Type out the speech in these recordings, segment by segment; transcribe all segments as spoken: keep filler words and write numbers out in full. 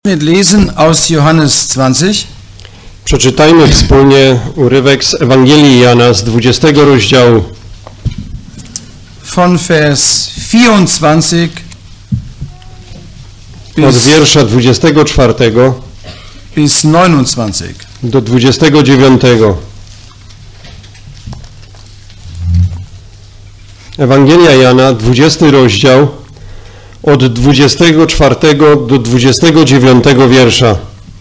Lesen aus Johannes zwanzig. Przeczytajmy wspólnie urywek z Ewangelii Jana z dwudziestego rozdziału. Von Vers vierundzwanzig Od bis, wiersza dwudziestego czwartego bis neunundzwanzig. do dwudziestego dziewiątego. Ewangelia Jana, dwudziesty rozdział, od dwudziestego czwartego do dwudziestego dziewiątego wiersza.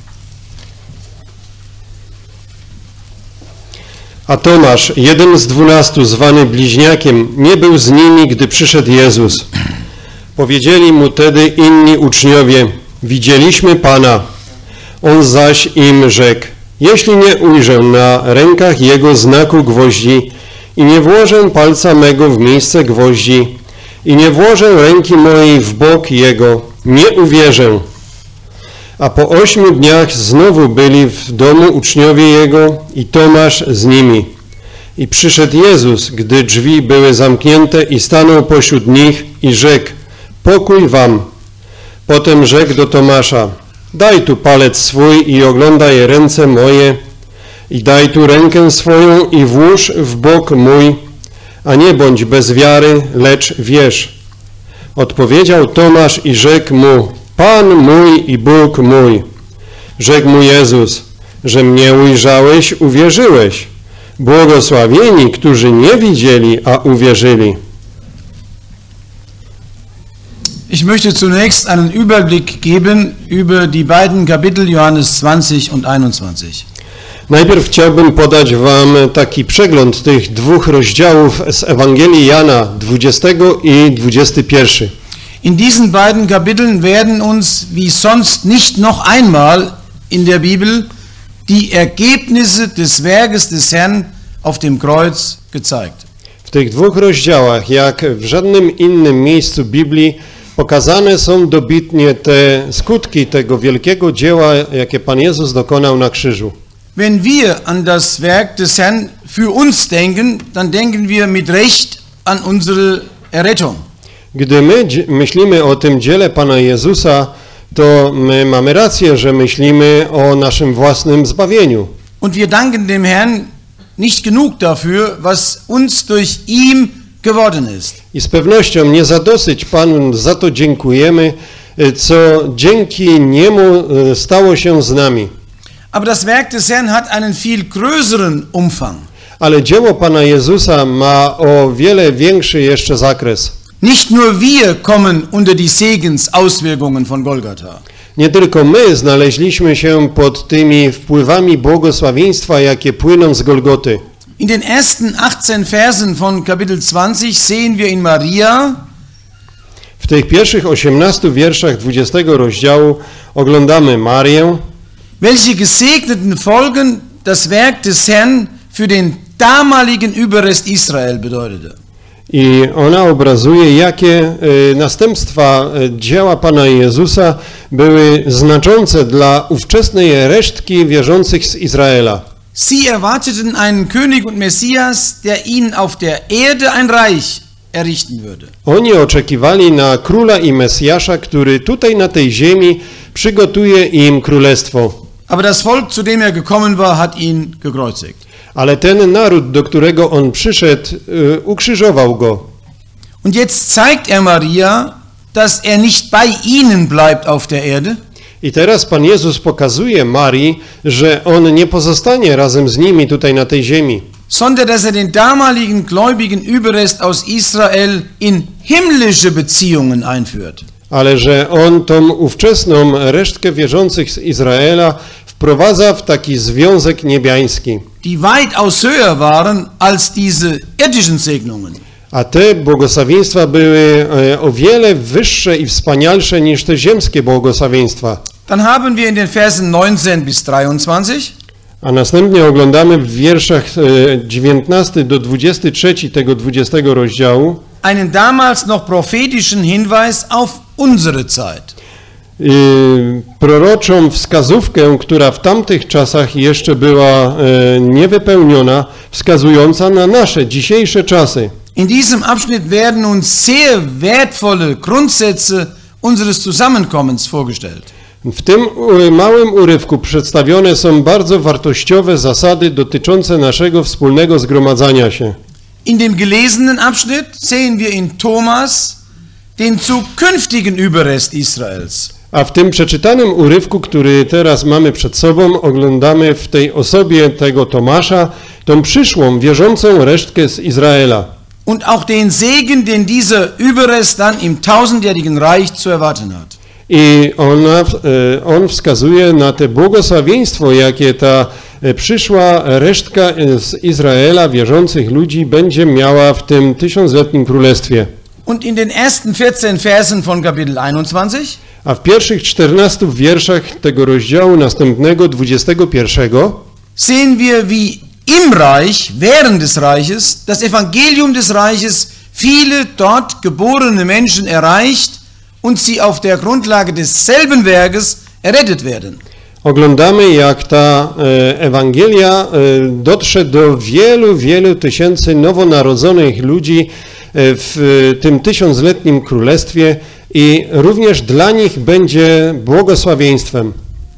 A Tomasz, jeden z dwunastu, zwany Bliźniakiem, nie był z nimi, gdy przyszedł Jezus. Powiedzieli mu tedy inni uczniowie: widzieliśmy Pana. On zaś im rzekł: jeśli nie ujrzę na rękach Jego znaku gwoździ i nie włożę palca mego w miejsce gwoździ i nie włożę ręki mojej w bok Jego, nie uwierzę. A po ośmiu dniach znowu byli w domu uczniowie Jego i Tomasz z nimi. I przyszedł Jezus, gdy drzwi były zamknięte, i stanął pośród nich i rzekł: pokój wam. Potem rzekł do Tomasza: daj tu palec swój i oglądaj ręce moje, i daj tu rękę swoją i włóż w bok mój, a nie bądź bez wiary, lecz wierz. Odpowiedział Tomasz i rzekł mu: Pan mój i Bóg mój. Rzekł mu Jezus: że mnie ujrzałeś, uwierzyłeś. Błogosławieni, którzy nie widzieli, a uwierzyli. Ich möchte zunächst einen Überblick geben über die beiden Kapitel Johannes zwanzig und einundzwanzig. Najpierw chciałbym podać wam taki przegląd tych dwóch rozdziałów z Ewangelii Jana, dwudziestego i dwudziestego pierwszego. In diesen beiden Kapiteln werden uns wie sonst nicht noch einmal in der Bibel die Ergebnisse des Werkes des Herrn auf dem Kreuz gezeigt. W tych dwóch rozdziałach, jak w żadnym innym miejscu Biblii, pokazane są dobitnie te skutki tego wielkiego dzieła, jakie Pan Jezus dokonał na krzyżu. Wenn wir an das Werk des Herrn für uns denken, dann denken wir mit Recht an unsere Errettung. Gdy my myślimy o tym dziele Pana Jezusa, to my mamy rację, że myślimy o naszym własnym zbawieniu. Und wir danken dem Herrn nicht genug dafür, was uns durch ihm geworden ist. I z pewnością nie za dosyć Panu za to dziękujemy, co dzięki Niemu stało się z nami. Aber das Werk des Herrn hat einen viel größeren Umfang. Ale dzieło Pana Jezusa ma o wiele większy jeszcze zakres. Nicht nur wir kommen unter die Segensauswirkungen von Golgatha. Nie tylko my znaleźliśmy się pod tymi wpływami błogosławieństwa, jakie płyną z Golgoty. In den ersten achtzehn Versen von Kapitel zwanzig sehen wir in Maria, w tych pierwszych osiemnastu wierszach dwudziestego rozdziału oglądamy Marię, welche gesegneten Folgen das Werk des Herrn für den damaligen Überrest Israel bedeutete. I ona obrazuje, jakie y, następstwa y, dzieła Pana Jezusa były znaczące dla ówczesnej resztki wierzących z Izraela. Sie erwarteten einen König und Messias, der ihnen auf der Erde ein Reich errichten würde. Oni oczekiwali na króla i Mesjasza, który tutaj na tej ziemi przygotuje im królestwo. Aber das Volk, zu dem er gekommen war, hat ihn gekreuzigt. Ale ten naród, do którego on przyszedł, y, ukrzyżował go. Und jetzt zeigt er Maria, dass er nicht bei ihnen bleibt auf der Erde. I teraz Pan Jezus pokazuje Marii, że on nie pozostanie razem z nimi tutaj na tej ziemi, sondern dass er den damaligen gläubigen Überrest aus Israel in himmlische Beziehungen einführt. ale że on tą ówczesną resztkę wierzących z Izraela wprowadza w taki związek niebiański. Die weitaus höher waren als diese irdischen Segnungen. A te błogosławieństwa były o wiele wyższe i wspanialsze niż te ziemskie błogosławieństwa. Dann haben wir in den Versen neunzehn bis dreiundzwanzig A następnie oglądamy w wierszach dziewiętnastego do dwudziestego trzeciego tego dwudziestego rozdziału einen damals noch prophetischen Hinweis auf unsere Zeit. Yy, proroczą wskazówkę, która w tamtych czasach jeszcze była e, niewypełniona, wskazująca na nasze dzisiejsze czasy. In diesem Abschnitt werden uns sehr wertvolle Grundsätze unseres Zusammenkommens vorgestellt. W tym małym urywku przedstawione są bardzo wartościowe zasady dotyczące naszego wspólnego zgromadzania się. In dem gelesenen Abschnitt sehen wir in Thomas den zukünftigen Überrest Israels. A w tym przeczytanym urywku, który teraz mamy przed sobą, oglądamy w tej osobie tego Tomasza tą przyszłą, wierzącą resztkę z Izraela. Und auch den Segen, den dieser Überrest dann im tausendjährigen Reich zu erwarten hat. I ona, on wskazuje na te błogosławieństwo, jakie ta przyszła resztka z Izraela, wierzących ludzi, będzie miała w tym tysiącletnim królestwie. Und in den ersten vierzehn Versen von Kapitel einundzwanzig A w pierwszych czternastu wierszach tego rozdziału następnego, dwudziestego pierwszego, sehen wir, wie im Reich, während des Reiches, das Evangelium des Reiches viele dort geborene Menschen erreicht und sie auf der Grundlage desselben Werkes errettet werden. oglądamy, jak ta e, Ewangelia e, dotrze do wielu, wielu tysięcy nowonarodzonych ludzi e, w tym tysiącletnim królestwie i również dla nich będzie błogosławieństwem.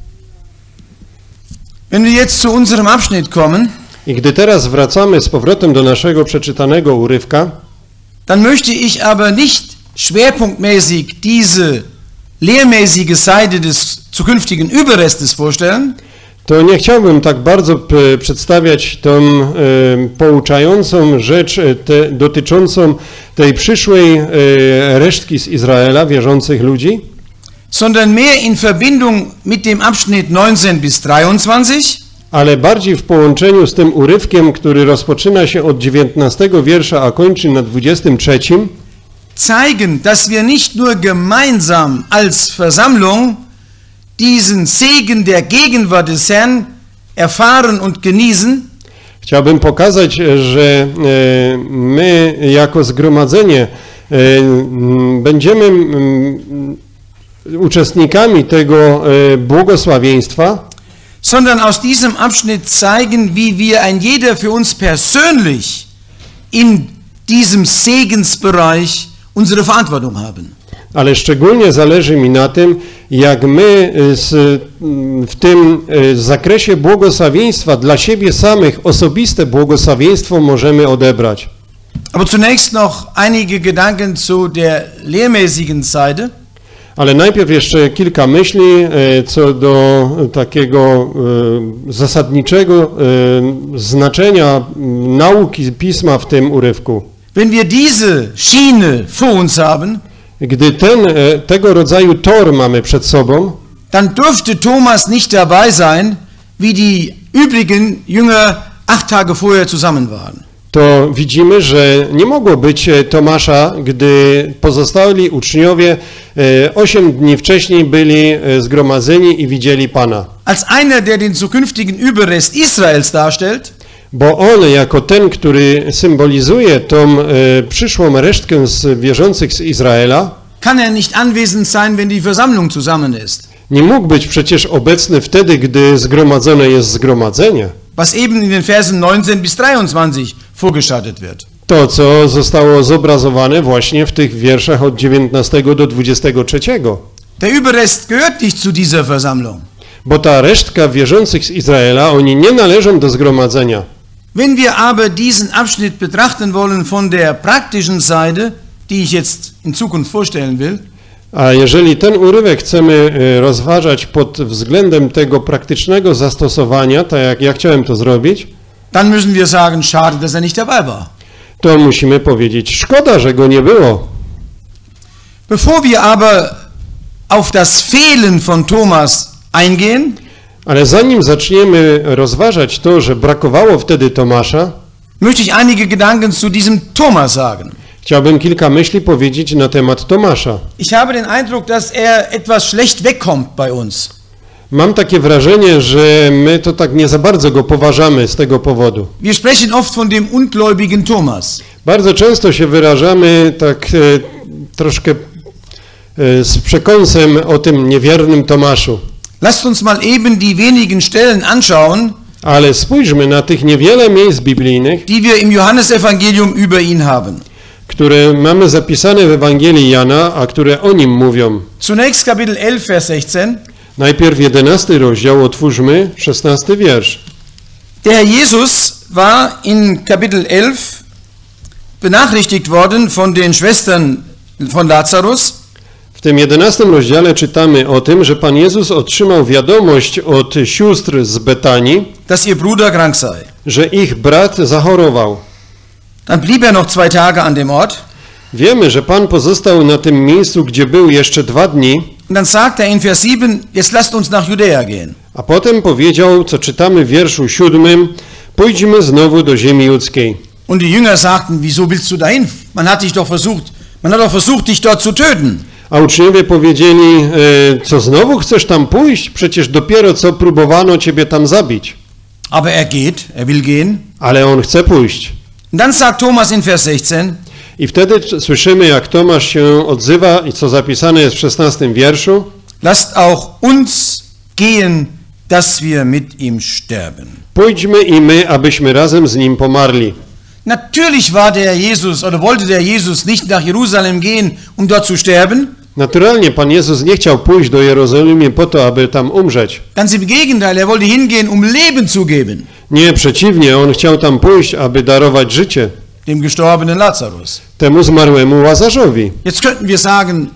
Wenn wir jetzt zu unserem Abschnitt kommen, I gdy teraz wracamy z powrotem do naszego przeczytanego urywka, dann möchte ich aber nicht schwerpunktmäßig diese lehrmäßige Seite des zukünftigen Überrestes vorstellen, to nie chciałbym tak bardzo p- przedstawiać tą e, pouczającą rzecz e, te, dotyczącą tej przyszłej e, resztki z Izraela, wierzących ludzi, sondern mehr in Verbindung mit dem Abschnitt neunzehn bis dreiundzwanzig, ale bardziej w połączeniu z tym urywkiem, który rozpoczyna się od dziewiętnastego wiersza, a kończy na dwudziestym trzecim, zeigen, dass wir nicht nur gemeinsam als Versammlung diesen Segen der Gegenwart des Herrn erfahren und genießen, chciałbym pokazać, że e, my jako zgromadzenie e, m, będziemy m, uczestnikami tego e, błogosławieństwa, sondern aus diesem Abschnitt zeigen, wie wir ein jeder für uns persönlich in diesem Segensbereich unsere Verantwortung haben. ale szczególnie zależy mi na tym, jak my z, w tym zakresie błogosławieństwa dla siebie samych osobiste błogosławieństwo możemy odebrać. Aber zunächst noch einige Gedanken zu der lehrmäßigen Seite. Ale najpierw jeszcze kilka myśli co do takiego zasadniczego znaczenia nauki Pisma w tym urywku. Wenn wir diese Schiene vor uns haben, Gdy ten, tego rodzaju tor mamy przed sobą, dann dürfte Thomas nicht dabei sein, wie die übrigen Jünger acht Tage vorher zusammen waren. to widzimy, że nie mogło być Tomasza, gdy pozostali uczniowie osiem dni wcześniej byli zgromadzeni i widzieli Pana. Als einer, der den zukünftigen Überrest Israels darstellt, Bo on jako ten, który symbolizuje tą e, przyszłą resztkę z wierzących z Izraela, kann er nicht anwesend sein, wenn die Versammlung zusammen ist. nie mógł być przecież obecny wtedy, gdy zgromadzone jest zgromadzenie. Was eben in den Versen neunzehn bis dreiundzwanzig vorgeschaltet wird. To, co zostało zobrazowane właśnie w tych wierszach od dziewiętnastego do dwudziestego trzeciego. Der Überrest gehört nicht zu dieser Versammlung. Bo ta resztka wierzących z Izraela, oni nie należą do zgromadzenia. Wenn wir aber diesen Abschnitt betrachten wollen von der praktischen Seite, die ich jetzt in Zukunft vorstellen will, A jeżeli ten urywek chcemy rozważać pod względem tego praktycznego zastosowania, tak jak ja chciałem to zrobić, dann müssen wir sagen, schade, dass er nicht dabei war. to musimy powiedzieć, szkoda, że go nie było. Bevor wir aber auf das Fehlen von Thomas eingehen, Ale zanim zaczniemy rozważać to, że brakowało wtedy Tomasza, möchte ich einige Gedanken zu diesem Thomas sagen. chciałbym kilka myśli powiedzieć na temat Tomasza. Ich habe den Eindruck, dass er etwas schlecht wegkommt bei uns. Mam takie wrażenie, że my to tak nie za bardzo go poważamy z tego powodu. Wir sprechen oft von dem ungläubigen Thomas. Bardzo często się wyrażamy tak e, troszkę e, z przekąsem o tym niewiernym Tomaszu. Lasst uns mal eben die wenigen Stellen anschauen, Ale spójrzmy na tych niewiele miejsc biblijnych, die wir im Johannesevangelium über ihn haben. które mamy zapisane w Ewangelii Jana, a które o nim mówią. Zunächst Kapitel elf, Vers sechzehn. Najpierw jedenasty rozdział, otwórzmy szesnasty wiersz. Der Herr Jesus war in Kapitel elf benachrichtigt worden von den Schwestern von Lazarus. W tym jedenastym rozdziale czytamy o tym, że Pan Jezus otrzymał wiadomość od sióstr z Betanii, dass ihr Bruder krank sei. że ich brat zachorował. Dann blieb er noch zwei Tage an dem Ort. Wiemy, że Pan pozostał na tym miejscu, gdzie był jeszcze dwa dni, Und dann sagt er in Vers sieben, jetzt lasst uns nach Judäa gehen. a potem powiedział, co czytamy w wierszu siódmym, pójdźmy znowu do ziemi judzkiej. Und die Jünger sagten, wieso willst du dahin? Man hat dich doch versucht, man hat doch versucht, dich dort zu töten. A uczniowie powiedzieli, e, co znowu chcesz tam pójść? Przecież dopiero co próbowano ciebie tam zabić. Aber er geht, er will gehen. Ale on chce pójść. Und dann sagt Thomas in Vers sechzehn, I wtedy słyszymy, jak Tomasz się odzywa i co zapisane jest w szesnastym wierszu. lasst auch uns gehen, dass wir mit ihm sterben. Pójdźmy i my, abyśmy razem z nim pomarli. Natürlich war der Jesus oder wollte der Jesus nicht nach Jerusalem gehen, um dort zu sterben. Naturalnie Pan Jezus nie chciał pójść do Jerozolimy po to, aby tam umrzeć. Ganz im Gegenteil, er wollte hingehen, um Leben zu geben, Nie, przeciwnie, on chciał tam pójść, aby darować życie dem gestorbenen Lazarus. temu zmarłemu Łazarzowi. Jetzt könnten wir sagen,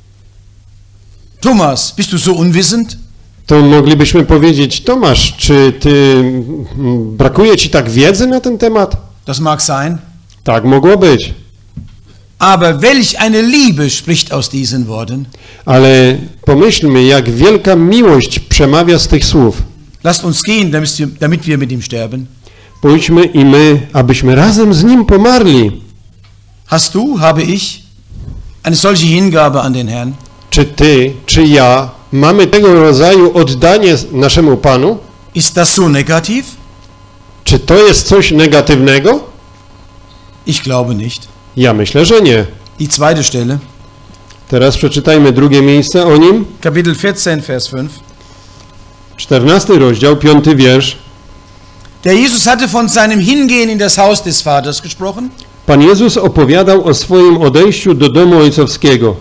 Thomas, bist du so unwissend? To moglibyśmy powiedzieć, Tomasz, czy ty mm, brakuje ci tak wiedzy na ten temat? Das mag sein. Tak mogło być. Aber welch eine Liebe spricht aus diesen Worten. Ale pomyślmy, jak wielka miłość przemawia z tych słów. Lasst uns gehen, damit wir, damit wir mit ihm sterben. Pójdźmy i my, abyśmy razem z nim pomarli. Hast du, habe ich, eine solche Hingabe an den Herrn? Czy ty, czy ja mamy tego rodzaju oddanie naszemu Panu? Ist das so negativ? Czy to jest coś negatywnego? Ich glaube nicht. Ja myślę, że nie. Die zweite Stelle, Teraz przeczytajmy drugie miejsce o nim. Kapitel vierzehn, Vers fünf. czternasty rozdział, piąty wiersz. Der Jesus hatte von seinem Hingehen in das Haus des Vaters gesprochen. Pan Jezus opowiadał o swoim odejściu do domu ojcowskiego.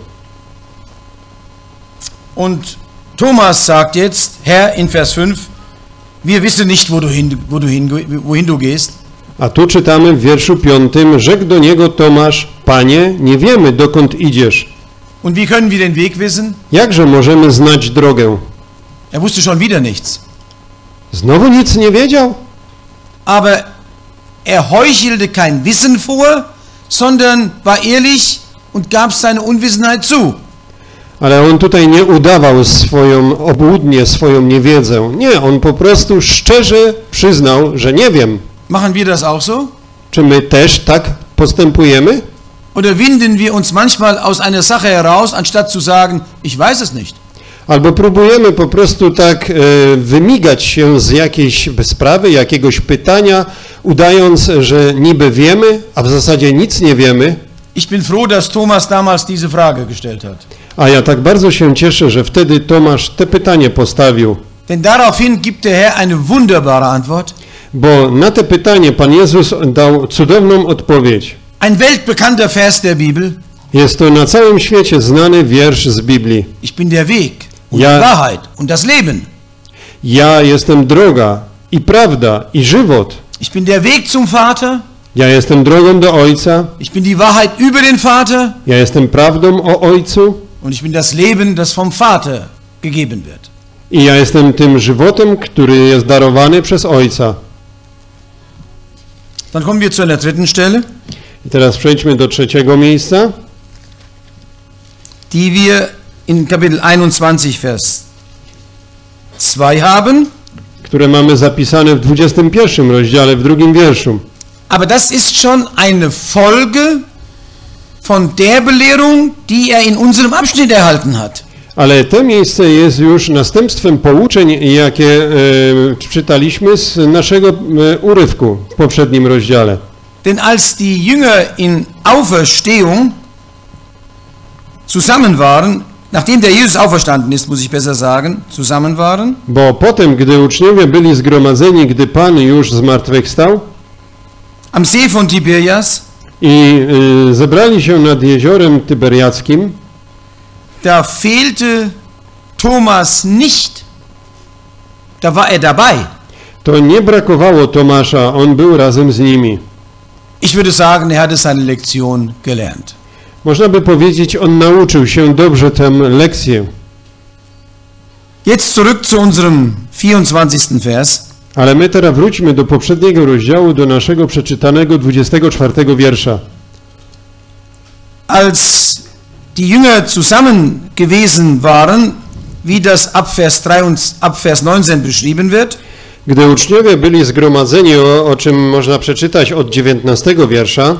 Und Thomas sagt jetzt, Herr, in Vers fünf, wir wissen nicht, wo du hin, wo du hin, wohin du gehst. A tu czytamy w wierszu piątym, rzekł do niego Tomasz, Panie, nie wiemy, dokąd idziesz. Und wie können wir den Weg wissen? Jakże możemy znać drogę? Er wusste schon wieder nichts. Znowu nic nie wiedział? Aber er heuchelte kein Wissen vor, sondern war ehrlich und gab seine Unwissenheit zu. Ale on tutaj nie udawał swoją obłudnię, swoją niewiedzę. Nie, on po prostu szczerze przyznał, że nie wiem. Machen wir das auch so? Czy my też tak postępujemy? Oder winden wir uns manchmal aus einer Sache heraus, anstatt zu sagen, ich weiß es nicht? Albo próbujemy po prostu tak e, wymigać się z jakiejś sprawy, jakiegoś pytania, udając, że niby wiemy, a w zasadzie nic nie wiemy. Ich bin froh, dass Thomas damals diese Frage gestellt hat. A ja tak bardzo się cieszę, że wtedy Tomasz te pytanie postawił. Denn daraufhin gibt der Herr eine wunderbare Antwort. Bo na te pytanie Pan Jezus dał cudowną odpowiedź. Ein weltbekannter Vers der Bibel. Jest to na całym świecie znany wiersz z Biblii. Ich bin der Weg und Ja. die Wahrheit und das Leben. Ja jestem droga i prawda i żywot. Ich bin der Weg zum Vater. Ja jestem drogą do Ojca. Ich bin die Wahrheit über den Vater. Ja jestem prawdą o Ojcu. Und ich bin das Leben, das vom Vater gegeben wird. I ja jestem tym żywotem, który jest darowany przez Ojca. Dann kommen wir zu einer dritten Stelle, I teraz przejdźmy do trzeciego miejsca, die wir in Kapitel einundzwanzig, Vers zwei haben. które mamy zapisane w dwudziestym pierwszym rozdziale, w drugim wierszu. Aber das ist schon eine Folge von der Belehrung, die er in unserem Abschnitt erhalten hat. Ale to miejsce jest już następstwem pouczeń, jakie e, czytaliśmy z naszego e, urywku w poprzednim rozdziale. Denn als die Jünger in Auferstehung zusammen waren, nachdem der Jesus auferstanden ist, muss ich besser sagen, zusammen waren, Bo potem, gdy uczniowie byli zgromadzeni, gdy Pan już zmartwychwstał am See von Tiberias, i e, zebrali się nad jeziorem Tyberiackim, da fehlte Thomas nicht. Da war er dabei. To nie brakowało Tomasza, on był razem z nimi. Ich würde sagen, er hatte seine Lektion gelernt. Można by powiedzieć, on nauczył się dobrze tę lekcję. Jetzt zurück zu unserem vierundzwanzigsten Vers. Ale my teraz wróćmy do poprzedniego rozdziału, do naszego przeczytanego dwudziestego czwartego wiersza. Als die Jünger zusammen gewesen waren, wie das ab Vers drei und ab Vers neunzehn beschrieben wird, Gdy uczniowie byli zgromadzeni, o, o czym można przeczytać od dziewiętnastego wiersza,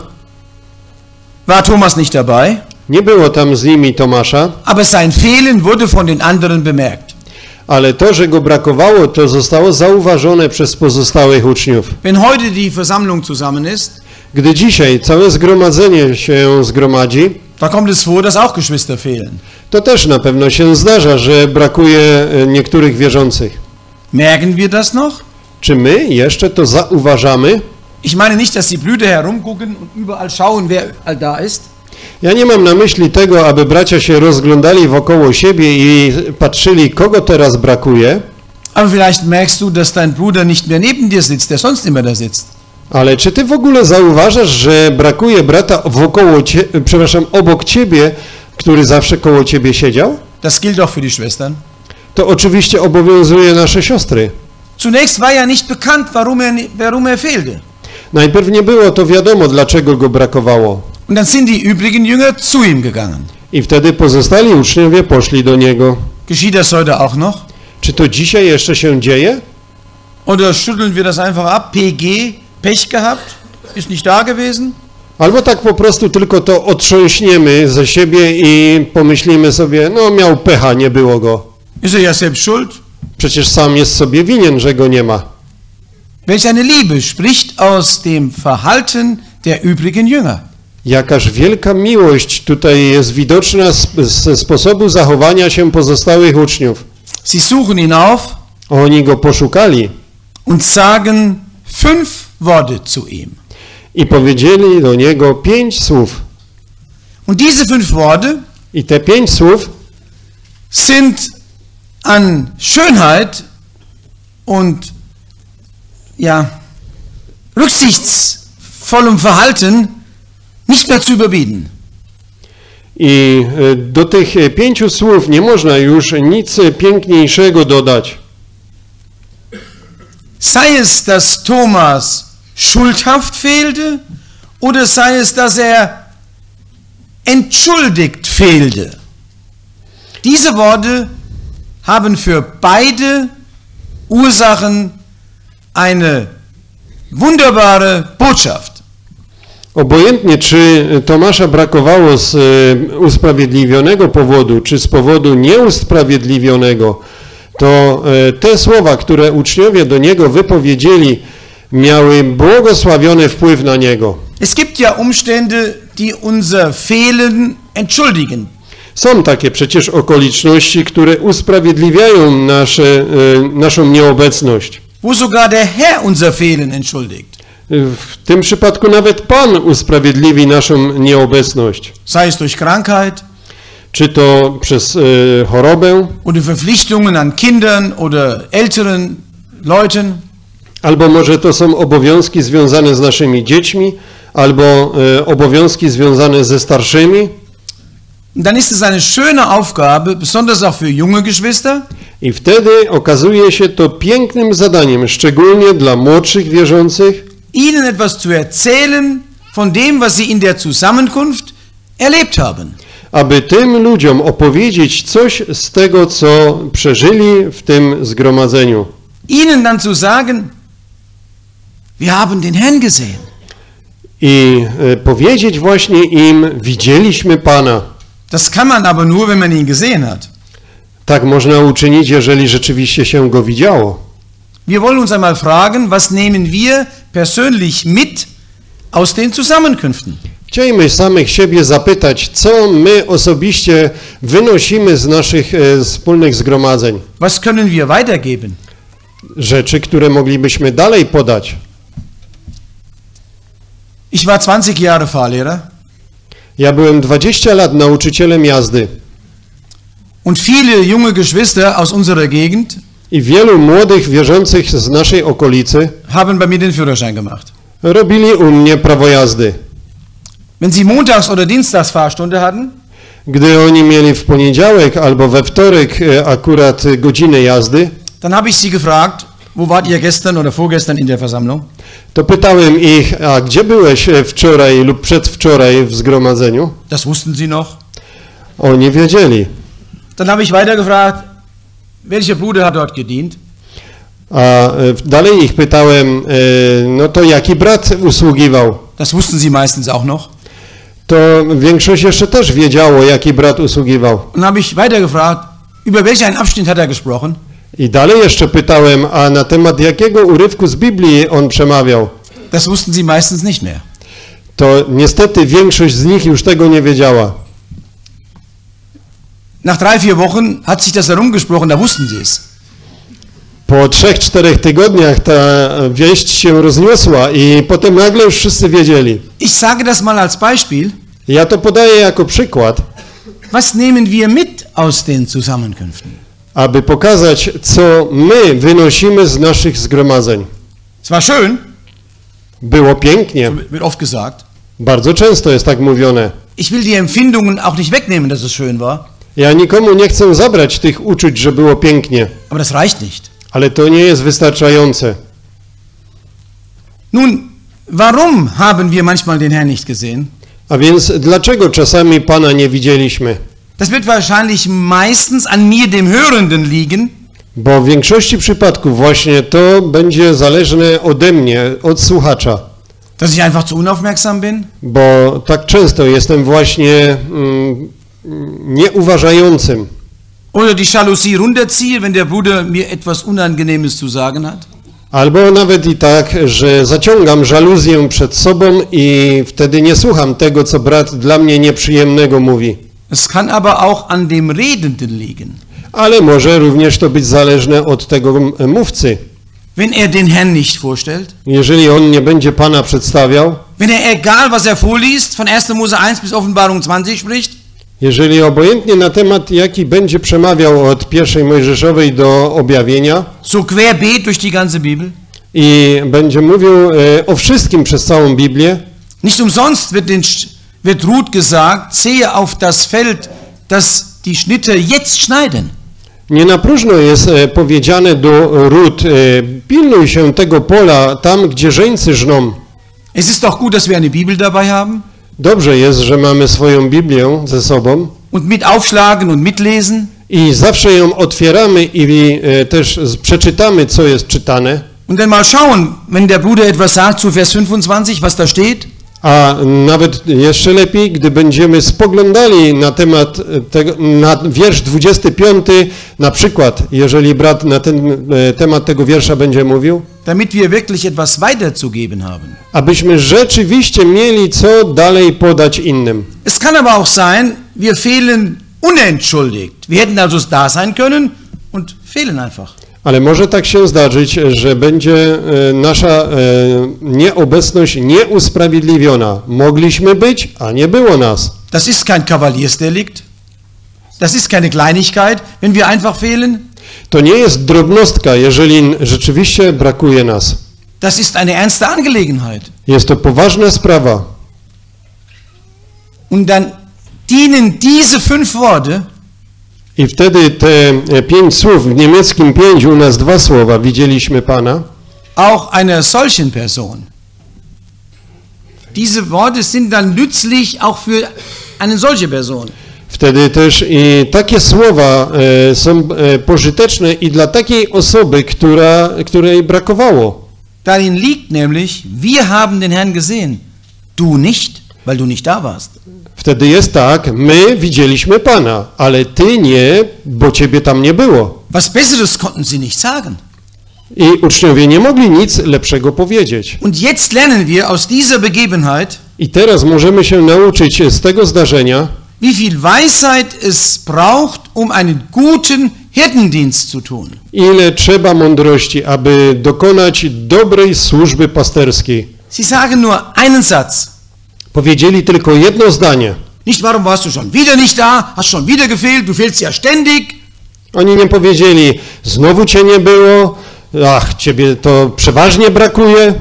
war Thomas nicht dabei, nie było tam z nimi Tomasza, aber sein Fehlen wurde von den anderen bemerkt. ale to, że go brakowało, to zostało zauważone przez pozostałych uczniów. Wenn heute die Versammlung zusammen ist, Gdy dzisiaj całe zgromadzenie się zgromadzi, da kommt es vor, dass auch Geschwister fehlen. to też na pewno się zdarza, że brakuje e, niektórych wierzących. Merken wir das noch? Czy my jeszcze to zauważamy? Ich meine nicht, dass die Brüder herumgucken und überall schauen, wer all da ist. Ja nie mam na myśli tego, aby bracia się rozglądali wokoło siebie i patrzyli, kogo teraz brakuje, Aber vielleicht merkst du, dass dein Bruder nicht mehr neben dir sitzt, der sonst immer da sitzt. ale czy ty w ogóle zauważasz, że brakuje brata wokoło cie, przepraszam, obok ciebie, który zawsze koło ciebie siedział? Das gilt auch für die Schwestern. To oczywiście obowiązuje nasze siostry. Zunächst war ja nicht bekannt, warum er, warum er fehlte. Najpierw nie było to wiadomo, dlaczego go brakowało. Und dann sind die übrigen Jünger zu ihm gegangen. I wtedy pozostali uczniowie poszli do niego. Geschieht das heute auch noch? Czy to dzisiaj jeszcze się dzieje? Oder schütteln wir das einfach ab? P G, Pech gehabt, ist nicht da gewesen? Albo tak po prostu tylko to otrząśniemy ze siebie i pomyślimy sobie, no miał pecha, nie było go. Ist er ja selbst schuld? Przecież sam jest sobie winien, że go nie ma. Welch eine Liebe spricht aus dem Verhalten der übrigen Jünger. Jakaż wielka miłość tutaj jest widoczna z- ze sposobu zachowania się pozostałych uczniów. Sie suchen ihn auf Oni go poszukali und sagen fünf Worte zu ihm. i powiedzieli do niego pięć słów. Und diese fünf Worte I te pięć słów sind an Schönheit und ja, rücksichtsvollem Verhalten nicht mehr zu überbieten. i e, do tych e, pięciu słów nie można już nic piękniejszego dodać. Sei es, dass Thomas schuldhaft fehlte, oder sei es, dass er entschuldigt fehlte. Diese Worte haben für beide Ursachen eine wunderbare Botschaft. Obojętnie, czy Tomasza brakowało z e, usprawiedliwionego powodu, czy z powodu nieusprawiedliwionego, to e, te słowa, które uczniowie do niego wypowiedzieli, miały błogosławiony wpływ na niego. Es gibt ja Umstände, die unser Fehlen entschuldigen. Są takie przecież okoliczności, które usprawiedliwiają nasze, e, naszą nieobecność. Wo sogar der Herr unser Fehlen entschuldigt. W tym przypadku nawet Pan usprawiedliwi naszą nieobecność. Sei es durch Krankheit, Czy to przez e, chorobę, oder Verpflichtungen an Kindern oder älteren Leuten, albo może to są obowiązki związane z naszymi dziećmi, albo e, obowiązki związane ze starszymi. dann ist es eine schöne Aufgabe, besonders auch für junge Geschwister, I wtedy okazuje się to pięknym zadaniem, szczególnie dla młodszych wierzących, ihnen etwas zu erzählen von dem, was sie in der Zusammenkunft erlebt haben. aby tym ludziom opowiedzieć coś z tego, co przeżyli w tym zgromadzeniu. Ihnen dann zu sagen, wir haben den Herrn gesehen. I e, powiedzieć właśnie im, widzieliśmy Pana. Das kann man aber nur, wenn man ihn gesehen hat. Tak można uczynić, jeżeli rzeczywiście się go widziało. Wir wollen uns einmal fragen, was nehmen wir persönlich mit aus den Zusammenkünften? Chcielibyśmy samych siebie zapytać, co my osobiście wynosimy z naszych e, wspólnych zgromadzeń. Was können wir weitergeben? Rzeczy, które moglibyśmy dalej podać. Ich war zwanzig Jahre Fahrlehrer Ja byłem dwadzieścia lat nauczycielem jazdy Und viele junge Geschwister aus unserer Gegend I wielu młodych wierzących z naszej okolicy haben bei mir den Führerschein gemacht. robili u mnie prawo jazdy. Wenn sie montags oder dienstags Fahrstunde hatten, Gdy oni mieli w poniedziałek albo we wtorek e, akurat e, godzinę jazdy, dann habe ich sie gefragt, wo wart ihr gestern oder vorgestern in der Versammlung? to pytałem ich, a gdzie byłeś e, wczoraj lub przedwczoraj w zgromadzeniu? Das wussten sie noch. Oni wiedzieli. Dann habe ich weiter gefragt, welcher Bruder hat dort gedient? A e, dalej ich pytałem, e, no to jaki brat usługiwał? Das wussten sie meistens auch noch. To większość jeszcze też wiedziało, jaki brat usługiwał. Und dann habe ich weiter gefragt, über welchen Abschnitt hat er gesprochen? I dalej jeszcze pytałem, a na temat jakiego urywku z Biblii on przemawiał. Das wussten sie meistens nicht mehr. To niestety większość z nich już tego nie wiedziała. Nach drei, vier Wochen hat sich das herumgesprochen, da wussten sie es. Po trzech, czterech tygodniach ta wieść się rozniosła i potem nagle już wszyscy wiedzieli. Ich sage das mal als Beispiel. Ja to podaję jako przykład, Was nehmen wir mit aus den Zusammenkünften? aby pokazać, co my wynosimy z naszych zgromadzeń. Es war schön, Było pięknie, wird oft gesagt. bardzo często jest tak mówione. Ich will die Empfindungen auch nicht wegnehmen, dass es schön war, Ja nikomu nie chcę zabrać tych uczuć, że było pięknie, aber das reicht nicht. ale to nie jest wystarczające. Nun, warum haben wir manchmal den Herrn nicht gesehen? A więc dlaczego czasami Pana nie widzieliśmy? Das wird wahrscheinlich meistens an mir, dem Hörenden, liegen, Bo w większości przypadków właśnie to będzie zależne ode mnie, od słuchacza. dass ich einfach zu unaufmerksam bin, Bo tak często jestem właśnie mm, nieuważającym. oder die Jalousie runterziehe, wenn der Bruder mir etwas Unangenehmes zu sagen hat. Albo nawet i tak, że zaciągam żaluzję przed sobą i wtedy nie słucham tego, co brat dla mnie nieprzyjemnego mówi. Es kann aber auch an dem Redenden liegen. Ale może również to być zależne od tego mówcy. Wenn er den Herrn nicht vorstellt, Jeżeli on nie będzie Pana przedstawiał, wenn er egal was er vorliest, von erster Mose eins bis Offenbarung zwanzig spricht, jeżeli obojętnie na temat, jaki będzie przemawiał od pierwszej Mojżeszowej do objawienia so querbeet durch die ganze Bibel, i będzie mówił e, o wszystkim przez całą Biblię, nicht umsonst wird, den, wird Ruth gesagt, sehe auf das Feld, das die Schnitter jetzt schneiden. nie na próżno jest e, powiedziane do Rut, e, pilnuj się tego pola tam, gdzie żeńcy żną. Es ist doch gut, dass wir eine Bibel dabei haben Dobrze jest, że mamy swoją Biblię ze sobą und mit aufschlagen und mitlesen. i zawsze ją otwieramy i e, też z- przeczytamy, co jest czytane. Und dann mal schauen, wenn der Bruder etwas sagt zu Vers fünfundzwanzig, was da steht. A nawet jeszcze lepiej, gdy będziemy spoglądali na temat tego, na wiersz dwudziesty piąty, na przykład, jeżeli brat na ten e, temat tego wiersza będzie mówił, Damit wir wirklich etwas weiterzugeben haben. abyśmy rzeczywiście mieli co dalej podać innym. Es kann aber auch sein, wir fehlen unentschuldigt. Wir hätten also da sein können und fehlen einfach. Ale może tak się zdarzyć, że będzie e, nasza e, nieobecność nieusprawiedliwiona. Mogliśmy być, a nie było nas. Das ist kein Kavaliersdelikt. Das ist keine Kleinigkeit, wenn wir einfach fehlen. To nie jest drobnostka, jeżeli rzeczywiście brakuje nas. Das ist eine ernste Angelegenheit. Jest to poważna sprawa. Und dann dienen diese fünf Worte I wtedy te e, pięć słów, w niemieckim pięć, u nas dwa słowa, widzieliśmy Pana, auch einer solchen Person. Diese Worte sind dann nützlich auch für eine solche Person. wtedy też i takie słowa e, są e, pożyteczne i dla takiej osoby, która, której brakowało. Darin liegt nämlich, wir haben den Herrn gesehen, du nicht, weil du nicht da warst. Wtedy jest tak, my widzieliśmy Pana, ale Ty nie, bo Ciebie tam nie było. Was Besseres konnten sie nicht sagen. I uczniowie nie mogli nic lepszego powiedzieć. Und jetzt lernen wir aus dieser Begebenheit, I teraz możemy się nauczyć z tego zdarzenia, wie viel Weisheit es braucht, um einen guten Hirtendienst zu tun. ile trzeba mądrości, aby dokonać dobrej służby pasterskiej. Sie sagen nur einen Satz. Powiedzieli tylko jedno zdanie. Nicht, warum warst du schon wieder nicht da? Hast schon wieder gefehlt? Du fehlst ja ständig. Oni nie powiedzieli, znowu cię nie było, ach, ciebie to przeważnie brakuje.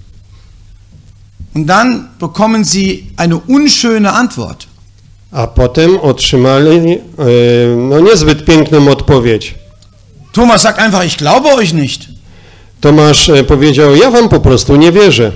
Und dann bekommen sie eine unschöne Antwort. A potem otrzymali e, no niezbyt piękną odpowiedź. Thomas sagt einfach, ich glaube euch nicht. Tomasz powiedział, ja wam po prostu nie wierzę.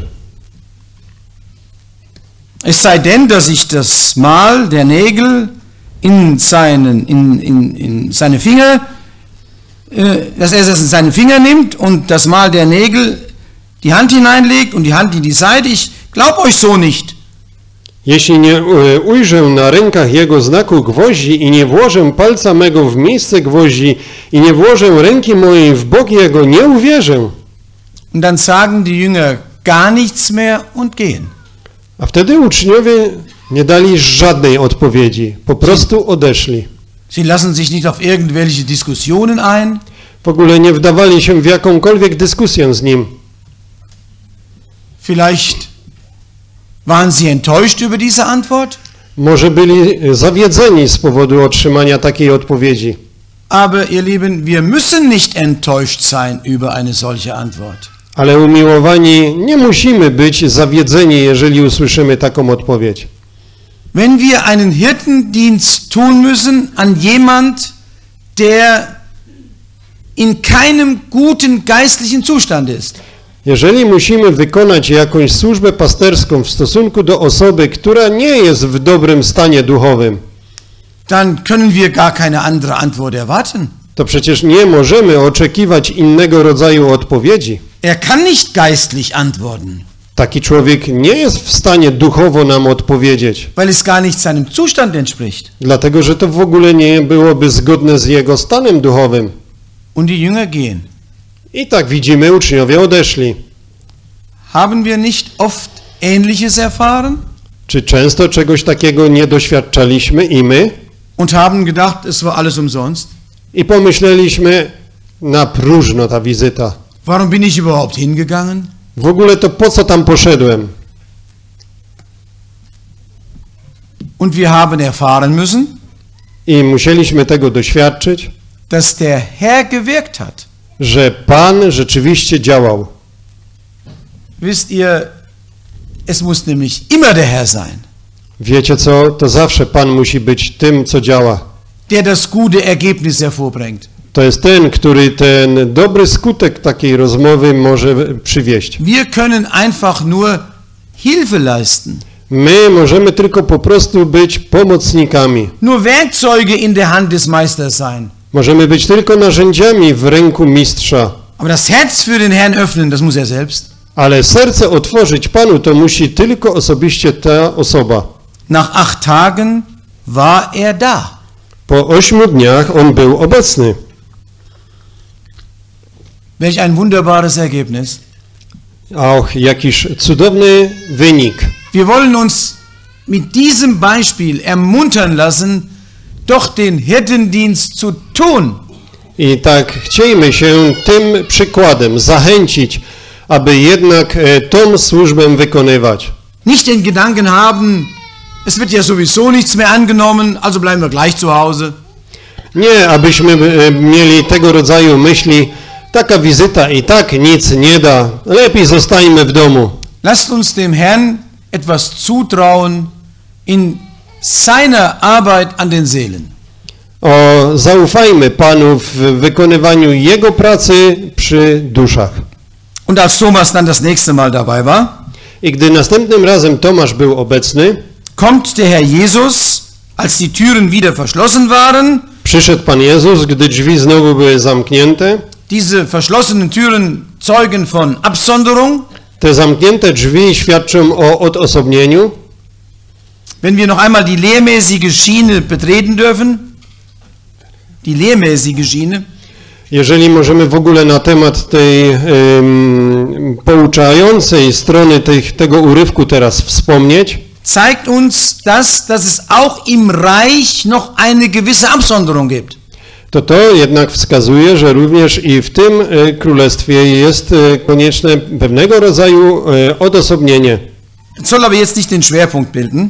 Es sei denn, dass ich das Mal der Nägel in, seinen, in, in, in seine Finger, äh, dass er es in seine Finger nimmt und das Mal der Nägel die Hand hineinlegt und die Hand in die Seite. Ich glaube euch so nicht. Jeśli nie ujrzę na rękach jego znaku gwoździ i nie włożę palca mego w miejsce gwoździ i nie włożę ręki mojej w bok jego, nie uwierzę. Und dann sagen die Jünger gar nichts mehr und gehen. A wtedy uczniowie nie dali żadnej odpowiedzi, po prostu odeszli. Sie lassen sich nicht auf irgendwelche Diskussionen ein. W ogóle nie wdawali się w jakąkolwiek dyskusję z nim. Vielleicht waren sie enttäuscht über diese Antwort. Może byli zawiedzeni z powodu otrzymania takiej odpowiedzi. Aber ihr Lieben, wir müssen nicht enttäuscht sein über eine solche Antwort. Ale umiłowani, nie musimy być zawiedzeni, jeżeli usłyszymy taką odpowiedź. Wenn wir einen Hirtendienst tun müssen an jemand, der in keinem guten geistlichen Zustand ist, Jeżeli musimy wykonać jakąś służbę pasterską w stosunku do osoby, która nie jest w dobrym stanie duchowym, dann können wir gar keine andere Antwort erwarten. to przecież nie możemy oczekiwać innego rodzaju odpowiedzi. Er kann nicht geistlich antworten, Taki człowiek nie jest w stanie duchowo nam odpowiedzieć, weil es gar nicht seinem Zustand entspricht. dlatego że to w ogóle nie byłoby zgodne z jego stanem duchowym. Und die Jünger gehen. I tak widzimy, uczniowie odeszli. Haben wir nicht oft Ähnliches erfahren Czy często czegoś takiego nie doświadczaliśmy i my? und haben gedacht, es war alles umsonst? I pomyśleliśmy, na próżno ta wizyta. Warum bin ich überhaupt hingegangen? W ogóle to po co tam poszedłem? Und wir haben erfahren müssen, I musieliśmy tego doświadczyć, dass der Herr gewirkt hat. że Pan rzeczywiście działał. Wisst ihr, es muss nämlich immer der Herr sein, Wiecie co? To zawsze Pan musi być tym, co działa. der das gute Ergebnis hervorbringt. To jest ten, który ten dobry skutek takiej rozmowy może przywieść. Wir können einfach nur Hilfe leisten, My możemy tylko po prostu być pomocnikami. nur Werkzeuge in der Hand des Meisters sein. Możemy być tylko narzędziami w ręku mistrza. Aber das Herz für den Herrn öffnen, das muss er selbst. Ale serce otworzyć Panu to musi tylko osobiście ta osoba. Nach acht Tagen war er da. Po ośmiu dniach on był obecny. Welch ein wunderbares Ergebnis. Ach, jakiż cudowny wynik. Wir wollen uns mit diesem Beispiel ermuntern lassen, doch den Hirtendienst zu tun. I tak chciejmy się tym przykładem zachęcić, aby jednak e, tą służbę wykonywać. Nicht den Gedanken haben, es wird ja sowieso nichts mehr angenommen, also bleiben wir gleich zu Hause. Nie, abyśmy e, mieli tego rodzaju myśli, taka wizyta i tak nic nie da, lepiej zostańmy w domu. Lasst uns dem Herrn etwas zutrauen in seiner Arbeit an den Seelen. O, zaufajmy Panu w wykonywaniu Jego pracy przy duszach. Und als Thomas dann das nächste Mal dabei war, I gdy następnym razem Tomasz był obecny, kommt der Herr Jesus, als die Türen wieder verschlossen waren. przyszedł Pan Jezus, gdy drzwi znowu były zamknięte. Diese verschlossenen Türen zeugen von Absonderung. Te zamknięte drzwi świadczą o odosobnieniu. Wenn wir noch einmal die lehrmäßige Schiene betreten dürfen, die lehrmäßige Schiene, Jeżeli możemy w ogóle na temat tej um, pouczającej strony tych, tego urywku teraz wspomnieć, zeigt uns das, dass es auch im Reich noch eine gewisse Absonderung gibt. to to jednak wskazuje, że również i w tym e, królestwie jest e, konieczne pewnego rodzaju e, odosobnienie. Das soll aber jetzt nicht den Schwerpunkt bilden.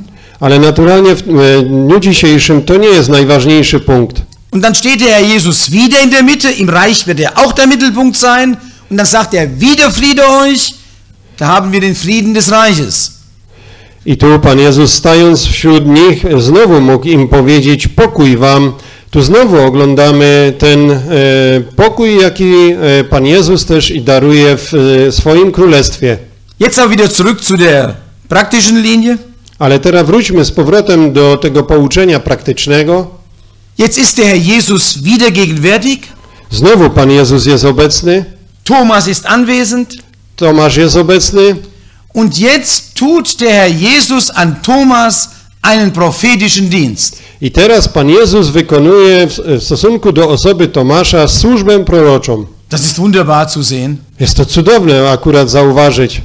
Ale naturalnie w dniu dzisiejszym to nie jest najważniejszy punkt. Und dann steht der Herr Jesus wieder in der Mitte, im Reich wird er auch der Mittelpunkt sein. Und dann sagt er, wieder Friede euch, da haben wir den Frieden des Reiches. I tu Pan Jezus, stając wśród nich, znowu mógł im powiedzieć, pokój wam. Tu znowu oglądamy ten e, pokój, jaki e, Pan Jezus też i daruje w e, swoim królestwie. Jetzt aber wieder zurück zu der praktischen Linie. Ale teraz wróćmy z powrotem do tego pouczenia praktycznego. Jetzt ist der Herr Jesus wieder gegenwärtig. Znowu Pan Jezus jest obecny. Thomas ist anwesend. Tomasz jest obecny. Und jetzt tut der Herr Jesus an Thomas einen prophetischen Dienst. I teraz Pan Jezus wykonuje w, w stosunku do osoby Tomasza służbę proroczą. Das ist wunderbar zu sehen. Jest to cudowne akurat zauważyć.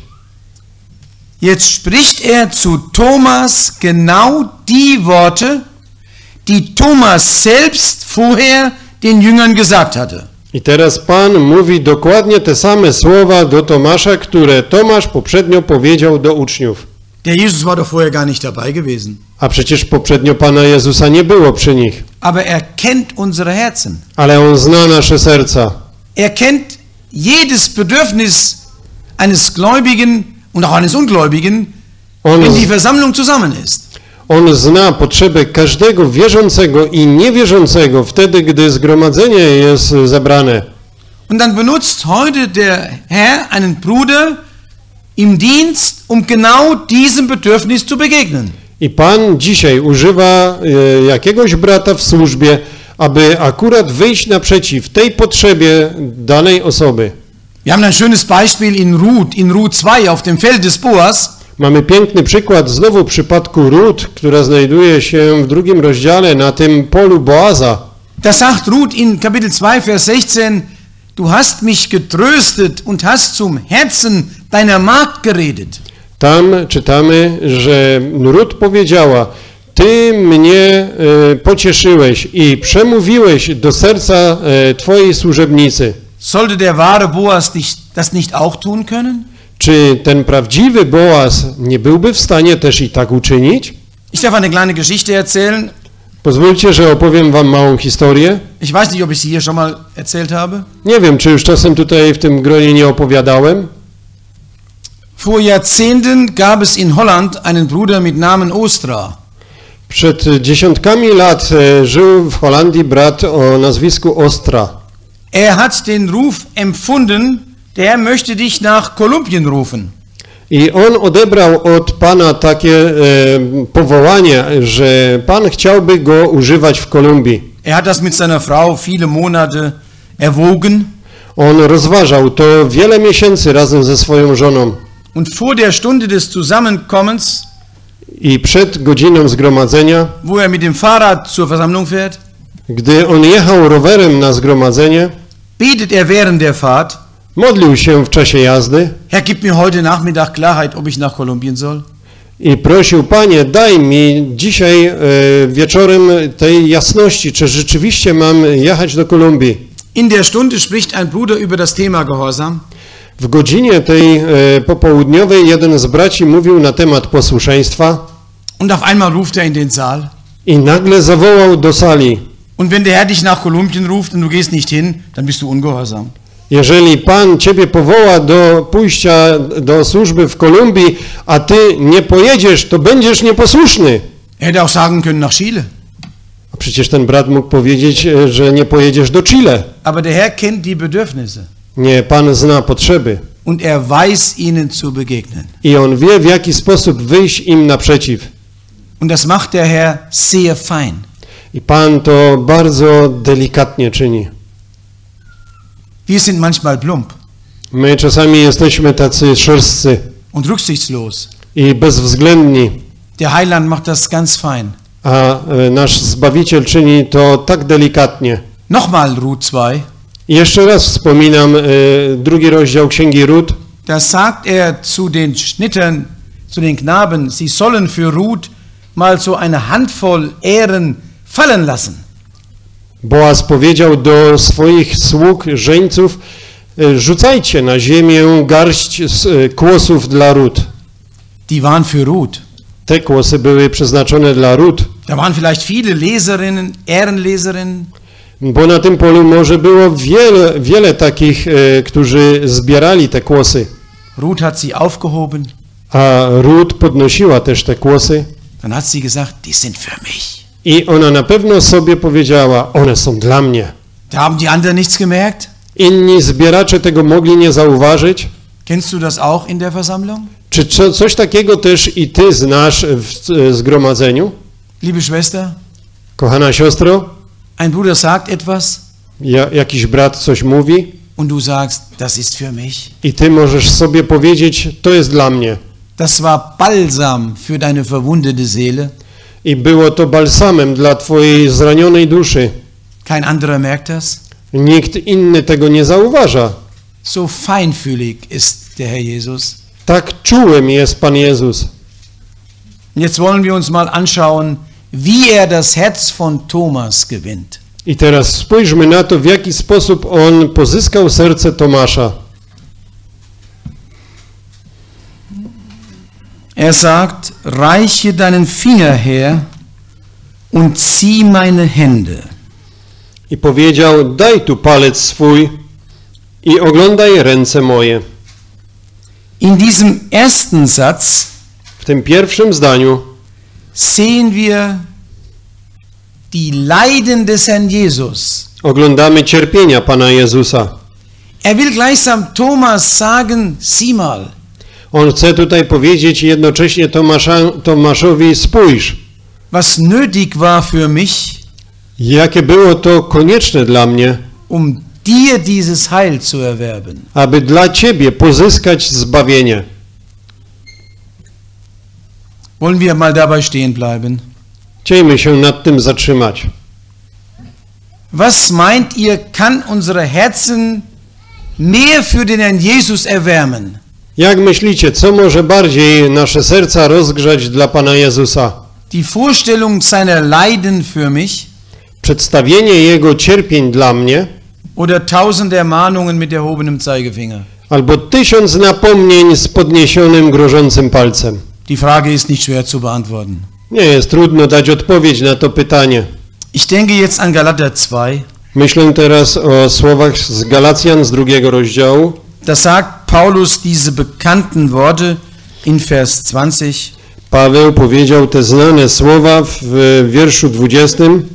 Jetzt spricht er zu Thomas genau die Worte, die Thomas selbst vorher den Jüngern gesagt hatte. I teraz Pan mówi dokładnie te same słowa do Tomasza, które Tomasz poprzednio powiedział do uczniów. Der Jesus war doch vorher gar nicht dabei gewesen. A przecież poprzednio Pana Jezusa nie było przy nich. Aber er kennt unsere Herzen. Ale On zna nasze serca. Er kennt jedes Bedürfnis eines Gläubigen und auch eines Ungläubigen, On, wenn die Versammlung zusammen ist. on zna potrzebę każdego wierzącego i niewierzącego wtedy, gdy zgromadzenie jest zebrane. Und dann benutzt heute der Herr einen Bruder im Dienst, um genau diesem Bedürfnis zu begegnen. I Pan dzisiaj używa e, jakiegoś brata w służbie, aby akurat wyjść naprzeciw tej potrzebie danej osoby. Wir haben ein schönes Beispiel in Ruth, in Ruth zwei auf dem Feld des Boas. Mamy piękny przykład znowu w przypadku Rut, która znajduje się w drugim rozdziale na tym polu Boaza. Da sagt Ruth in Kapitel zwei, Vers sechzehn, du hast mich getröstet und hast zum Herzen deiner Magd geredet. Tam czytamy, że Rut powiedziała, Ty mnie e, pocieszyłeś i przemówiłeś do serca e, Twojej służebnicy. Sollte der wahre Boas das nicht auch tun können? Czy ten prawdziwy Boaz nie byłby w stanie też i tak uczynić? Ich darf eine kleine Geschichte erzählen. Pozwólcie, że opowiem wam małą historię. Ich weiß nicht, ob ich sie hier schon mal erzählt habe. Nie wiem, czy już czasem tutaj w tym gronie nie opowiadałem. Vor Jahrzehnten gab es in Holland einen Bruder mit Namen Ostra. Przed dziesiątkami lat e, żył w Holandii brat o nazwisku Ostra. Er hat den Ruf empfunden, der Herr möchte dich nach Kolumbien rufen. I on odebrał od Pana takie e, powołanie, że Pan chciałby go używać w Kolumbii. Er hat das mit seiner Frau viele Monate erwogen. On rozważał to wiele miesięcy razem ze swoją żoną. Und vor der Stunde des Zusammenkommens, I przed godziną zgromadzenia, wo er mit dem Fahrrad zur Versammlung fährt, gdy on jechał rowerem na zgromadzenie, betet er während der Fahrt: modlił się w czasie jazdy Herr, gib mir heute Nachmittag Klarheit, ob ich nach Kolumbien soll. i prosił, Panie, daj mi dzisiaj e, wieczorem tej jasności, czy rzeczywiście mam jechać do Kolumbii. In der Stunde spricht ein Bruder über das Thema Gehorsam. W godzinie tej e, popołudniowej jeden z braci mówił na temat posłuszeństwa Und auf einmal ruft er in den Saal. i nagle zawołał do sali: Und wenn der Herr dich nach Kolumbien ruft und du gehst nicht hin, dann bist du ungehorsam. jeżeli Pan ciebie powoła do pójścia do służby w Kolumbii, a ty nie pojedziesz, to będziesz nieposłuszny. Er hätte auch sagen können nach Chile. A przecież ten brat mógł powiedzieć, e, że nie pojedziesz do Chile. Aber der Herr kennt die Bedürfnisse. Nie, Pan zna potrzeby Und er weiß ihnen zu begegnen. i On wie, w jaki sposób wyjść im naprzeciw. Und das macht der Herr sehr fein. I Pan to bardzo delikatnie czyni. Wir sind manchmal plump My czasami jesteśmy tacy szorstcy und rücksichtslos. i bezwzględni, Der Heiland macht das ganz fein. a e, nasz Zbawiciel czyni to tak delikatnie. Nochmal Ruth zwei. I jeszcze raz wspominam e, drugi rozdział Księgi Rut. Da sagt er zu den Schnittern, zu den Knaben, sie sollen für Ruth mal so eine Handvoll Ähren fallen lassen. Boaz powiedział do swoich sług, żeńców, e, rzucajcie na ziemię garść z, e, kłosów dla Rut. Die waren für Ruth. Te kłosy były przeznaczone dla ród, Da waren vielleicht viele Leserinnen, Ehrenleserinnen. bo na tym polu może było wiele, wiele takich, e, którzy zbierali te kłosy. Ruth hat sie aufgehoben. A Ród podnosiła też te kłosy Dann hat sie gesagt, die sind für mich. i ona na pewno sobie powiedziała, one są dla mnie. Da haben die anderen nichts gemerkt. Inni zbieracze tego mogli nie zauważyć. Kennst du das auch in der Versammlung? Czy co, coś takiego też i ty znasz w e, zgromadzeniu? Liebe Schwester, Kochana siostro, ein Bruder sagt etwas ja, jakiś brat coś mówi und du sagst, das ist für mich. i ty możesz sobie powiedzieć, to jest dla mnie. Das war Balsam für deine verwundete Seele. I było to balsamem dla twojej zranionej duszy. Kein anderer merkt das. Nikt inny tego nie zauważa. So feinfühlig ist der Herr Jesus. Tak czułym jest Pan Jezus. Jetzt wollen wir uns mal anschauen, wie er das Herz von Thomas gewinnt. I teraz spójrzmy na to, w jaki sposób on pozyskał serce Tomasza. Er sagt, reiche deinen Finger her und zieh meine Hände. I powiedział, daj tu palec swój i oglądaj ręce moje. In diesem ersten Satz W tym pierwszym zdaniu sehen wir die Leiden des Herrn Jesus. oglądamy cierpienia Pana Jezusa. Er will gleichsam Thomas sagen, sieh mal, On chce tutaj powiedzieć jednocześnie Tomasza, Tomaszowi, spójrz, was nötig war für mich, jakie było to konieczne dla mnie, um dir dieses Heil zu erwerben. aby dla Ciebie pozyskać zbawienie. Wollen wir mal dabei stehen bleiben? Chciejmy się nad tym zatrzymać. Was meint ihr, kann unsere Herzen mehr für den Herrn Jesus erwärmen? Jak myślicie, co może bardziej nasze serca rozgrzać dla Pana Jezusa? Die Vorstellung seiner Leiden für mich Przedstawienie Jego cierpień dla mnie, oder tausend Ermahnungen mit erhobenem Zeigefinger? albo tysiąc napomnień z podniesionym, grożącym palcem? Die Frage ist nicht schwer zu beantworten. Nie jest trudno dać odpowiedź na to pytanie. Ich denke jetzt an Galater zwei. Myślę teraz o słowach z Galacjan z drugiego rozdziału. Da sagt Paulus diese bekannten Worte in Vers zwanzig. Paweł powiedział te znane słowa w wierszu dwudziestym.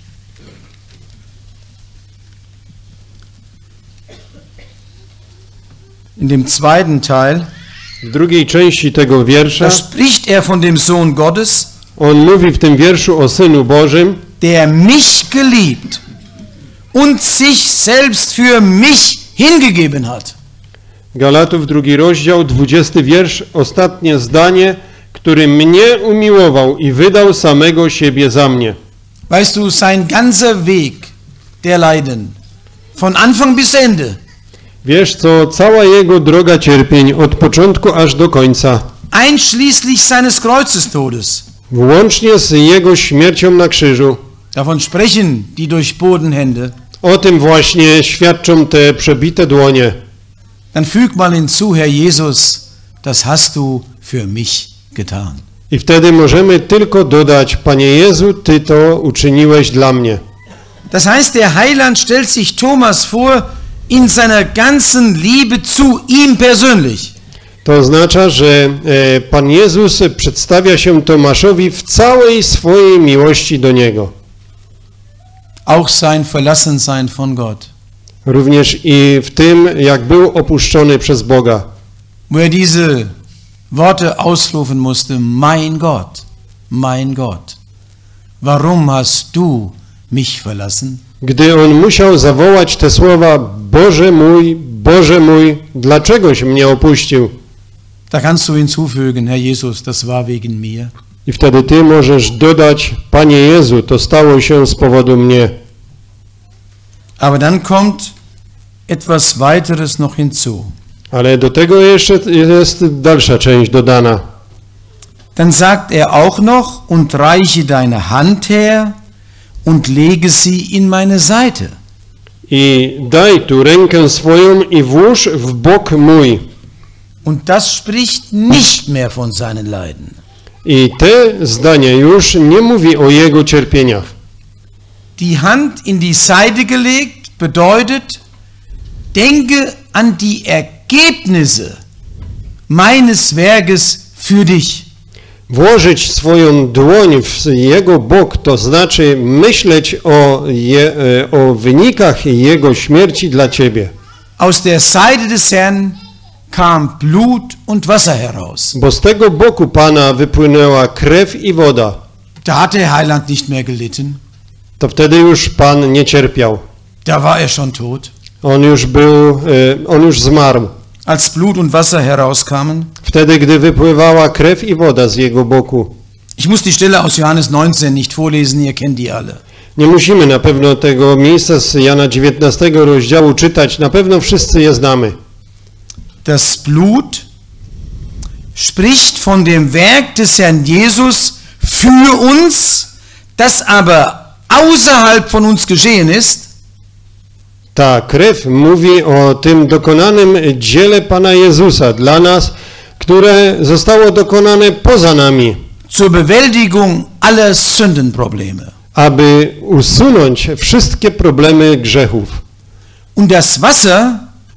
In dem zweiten Teil, W drugiej części tego wiersza da spricht er von dem Sohn Gottes, on mówi w tym wierszu o Synu Bożym, der mich geliebt und sich selbst für mich hingegeben hat. Galatów drugi rozdział, dwudziesty wiersz, ostatnie zdanie, który mnie umiłował i wydał samego siebie za mnie. Weißt du, sein ganzer Weg der Leiden, von Anfang bis Ende, Wiesz co, cała jego droga cierpień od początku aż do końca, einschließlich seines Kreuzestodes, włącznie z jego śmiercią na krzyżu, davon sprechen die durchbohrten Hände, o tym właśnie świadczą te przebite dłonie. dann füg mal hinzu, Herr Jesus, das hast du für mich getan. I wtedy możemy tylko dodać, Panie Jezu, Ty to uczyniłeś dla mnie. Das heißt, der Heiland stellt sich Thomas vor in seiner ganzen Liebe zu ihm persönlich. To oznacza, że e, Pan Jezus przedstawia się Tomaszowi w całej swojej miłości do Niego. Auch sein Verlassensein von Gott. Również i w tym, jak był opuszczony przez Boga. Wo er diese Worte ausrufen musste, mein Gott, mein Gott, warum hast du mich verlassen? Gdy on musiał zawołać te słowa, Boże mój, Boże mój, dlaczegoś mnie opuścił? Da kannst du hinzufügen, Herr Jesus, das war wegen mir. I wtedy Ty możesz dodać, Panie Jezu, to stało się z powodu mnie. Aber dann kommt etwas weiteres noch hinzu. Ale do tego jeszcze jest dalsza część dodana. Dann sagt er auch noch, und reiche deine Hand her und lege sie in meine Seite. I daj tu rękę swoją i włóż w bok mój. Und das spricht nicht mehr von seinen Leiden. I te zdanie już nie mówi o Jego cierpieniach. Die Hand in die Seite gelegt bedeutet, denke an die Ergebnisse meines Werkes für dich. Włożyć swoją dłoń w Jego bok, to znaczy myśleć o, je, o wynikach Jego śmierci dla Ciebie. Aus der Seite des Herrn kam Blut und Wasser heraus. Bo z tego boku Pana wypłynęła krew i woda. Da hat der Heiland nicht mehr gelitten. To wtedy już Pan nie cierpiał. Da war er schon tot. On już był, on już zmarł. Als Blut und Wasser herauskamen. Wtedy, gdy wypływała krew i woda z Jego boku. Ich muss die Stelle aus Johannes neunzehn nicht vorlesen, ihr kennt die alle. Nie musimy na pewno tego miejsca z Jana dziewiętnastego rozdziału czytać, na pewno wszyscy je znamy. Das Blut spricht von dem Werk des Herrn Jesus für uns, das aber außerhalb von uns geschehen ist. Ta krew mówi o tym dokonanym dziele Pana Jezusa dla nas, które zostało dokonane poza nami. Zur Bewältigung aller Sündenprobleme. Aby usunąć wszystkie problemy grzechów. Und das Wasser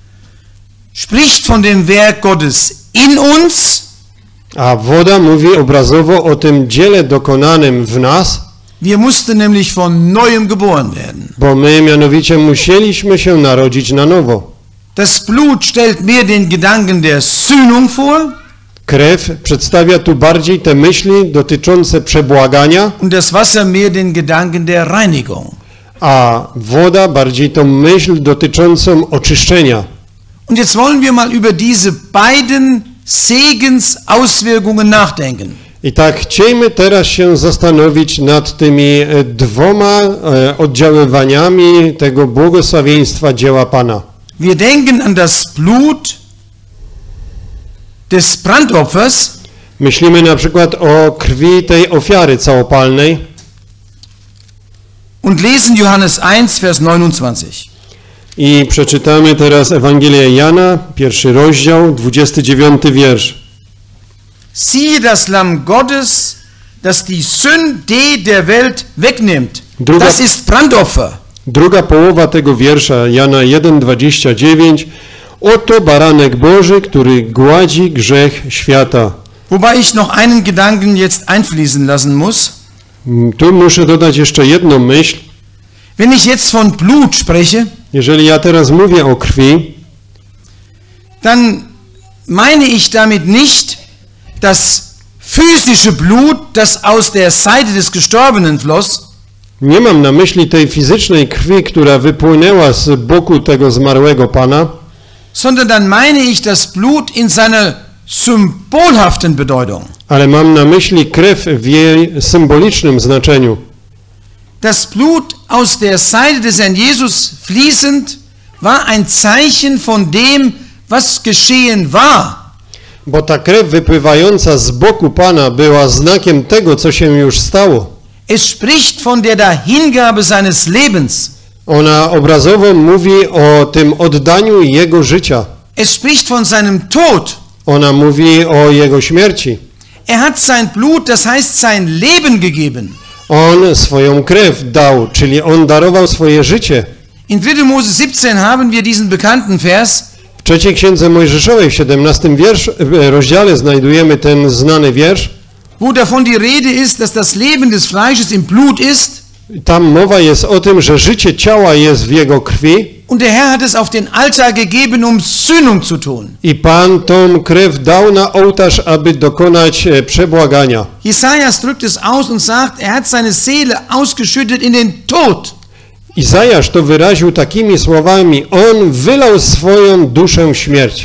spricht von dem Werk Gottes in uns. A woda mówi obrazowo o tym dziele dokonanym w nas. Wir mussten nämlich von neuem geboren werden. Bo my mianowicie musieliśmy się narodzić na nowo. Das Blut stellt mir den Gedanken der Sühnung vor. Krew przedstawia tu bardziej te myśli dotyczące przebłagania. Und das Wasser mir den Gedanken der Reinigung. A woda bardziej tą myśl dotyczącą oczyszczenia. Und jetzt wollen wir mal über diese beiden Segensauswirkungen nachdenken. I tak chciejmy teraz się zastanowić nad tymi dwoma oddziaływaniami tego błogosławieństwa dzieła Pana. Wir denken an das Blut des Brandopfers. Myślimy na przykład o krwi tej ofiary całopalnej. Und lesen Johannes eins, Vers neunundzwanzig. I przeczytamy teraz Ewangelię Jana, pierwszy rozdział, dwudziesty dziewiąty wiersz. Siehe das Lamm Gottes, das die Sünde der Welt wegnimmt. Druga, das ist Brandopfer. Druga połowa tego wiersza, Jana jeden, dwadzieścia dziewięć. Oto baranek Boży, który gładzi grzech świata. Wobei ich noch einen Gedanken jetzt einfließen lassen muss. Tu muszę dodać jeszcze jedną myśl. Wenn ich jetzt von Blut spreche, jeżeli ja teraz mówię o krwi, dann meine ich damit nicht das physische Blut, das aus der Seite des Gestorbenen floss. Nie mam na myśli tej fizycznej krwi, która wypłynęła z boku tego zmarłego Pana, sondern dann meine ich das Blut in seiner symbolhaften Bedeutung. Ale mam na myśli krew w jej symbolicznym znaczeniu. Das Blut aus der Seite des Herrn Jesus fließend war ein Zeichen von dem, was geschehen war. Bo ta krew wypływająca z boku Pana była znakiem tego, co się już stało. Es spricht von der Dahingabe seines Lebens. Ona obrazowo mówi o tym oddaniu Jego życia. Es spricht von seinem Tod. Ona mówi o Jego śmierci. Er hat sein Blut, das heißt sein Leben gegeben. On swoją krew dał, czyli On darował swoje życie. In dritter Mose siebzehn haben wir diesen bekannten Vers. W trzeciej Księdze Mojżeszowej w siedemnastym wiersz, rozdziale znajdujemy ten znany wiersz, wo davon die Rede ist, dass das Leben des Fleisches im Blut ist. Tam mowa jest o tym, że życie ciała jest w Jego krwi. Und der Herr hat es auf den Altar gegeben, um Sühnung zu tun. I Pan tą krew dał na ołtarz, aby dokonać przebłagania. Jesajas drückt es aus und sagt, er hat seine Seele ausgeschüttet in den Tod. Izajasz to wyraził takimi słowami: On wylał swoją duszę w śmierć.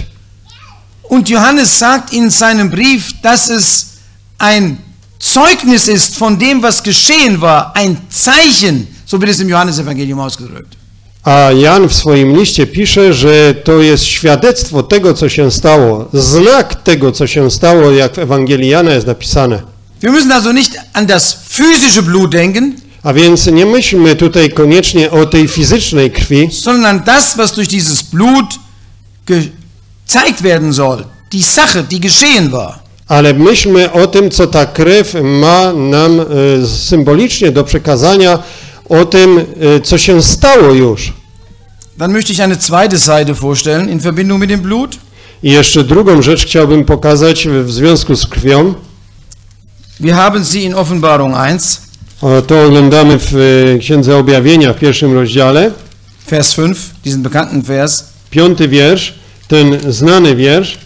Und Johannes sagt in seinem Brief, dass es ein Zeugnis ist von dem, was geschehen war, ein Zeichen, so wird es im Johannesevangelium ausgedrückt. A Jan w swoim liście pisze, że to jest świadectwo tego, co się stało, znak tego, co się stało, jak w Ewangelii Jana jest napisane. Wir müssen also nicht an das physische Blut denken, A więc nie myślmy tutaj koniecznie o tej fizycznej krwi, sondern an das, was durch dieses Blut gezeigt werden soll, die Sache, die geschehen war. Ale myślmy o tym, co ta krew ma nam e, symbolicznie do przekazania, o tym, e, co się stało już. Dann möchte ich eine zweite Seite vorstellen in Verbindung mit dem Blut. I jeszcze drugą rzecz chciałbym pokazać w związku z krwią. Wir haben sie in Offenbarung eins, O, to oglądamy w e, Księdze Objawienia w pierwszym rozdziale. Vers fünf, diesen bekannten Vers. Piąty wiersz, ten znany wiersz.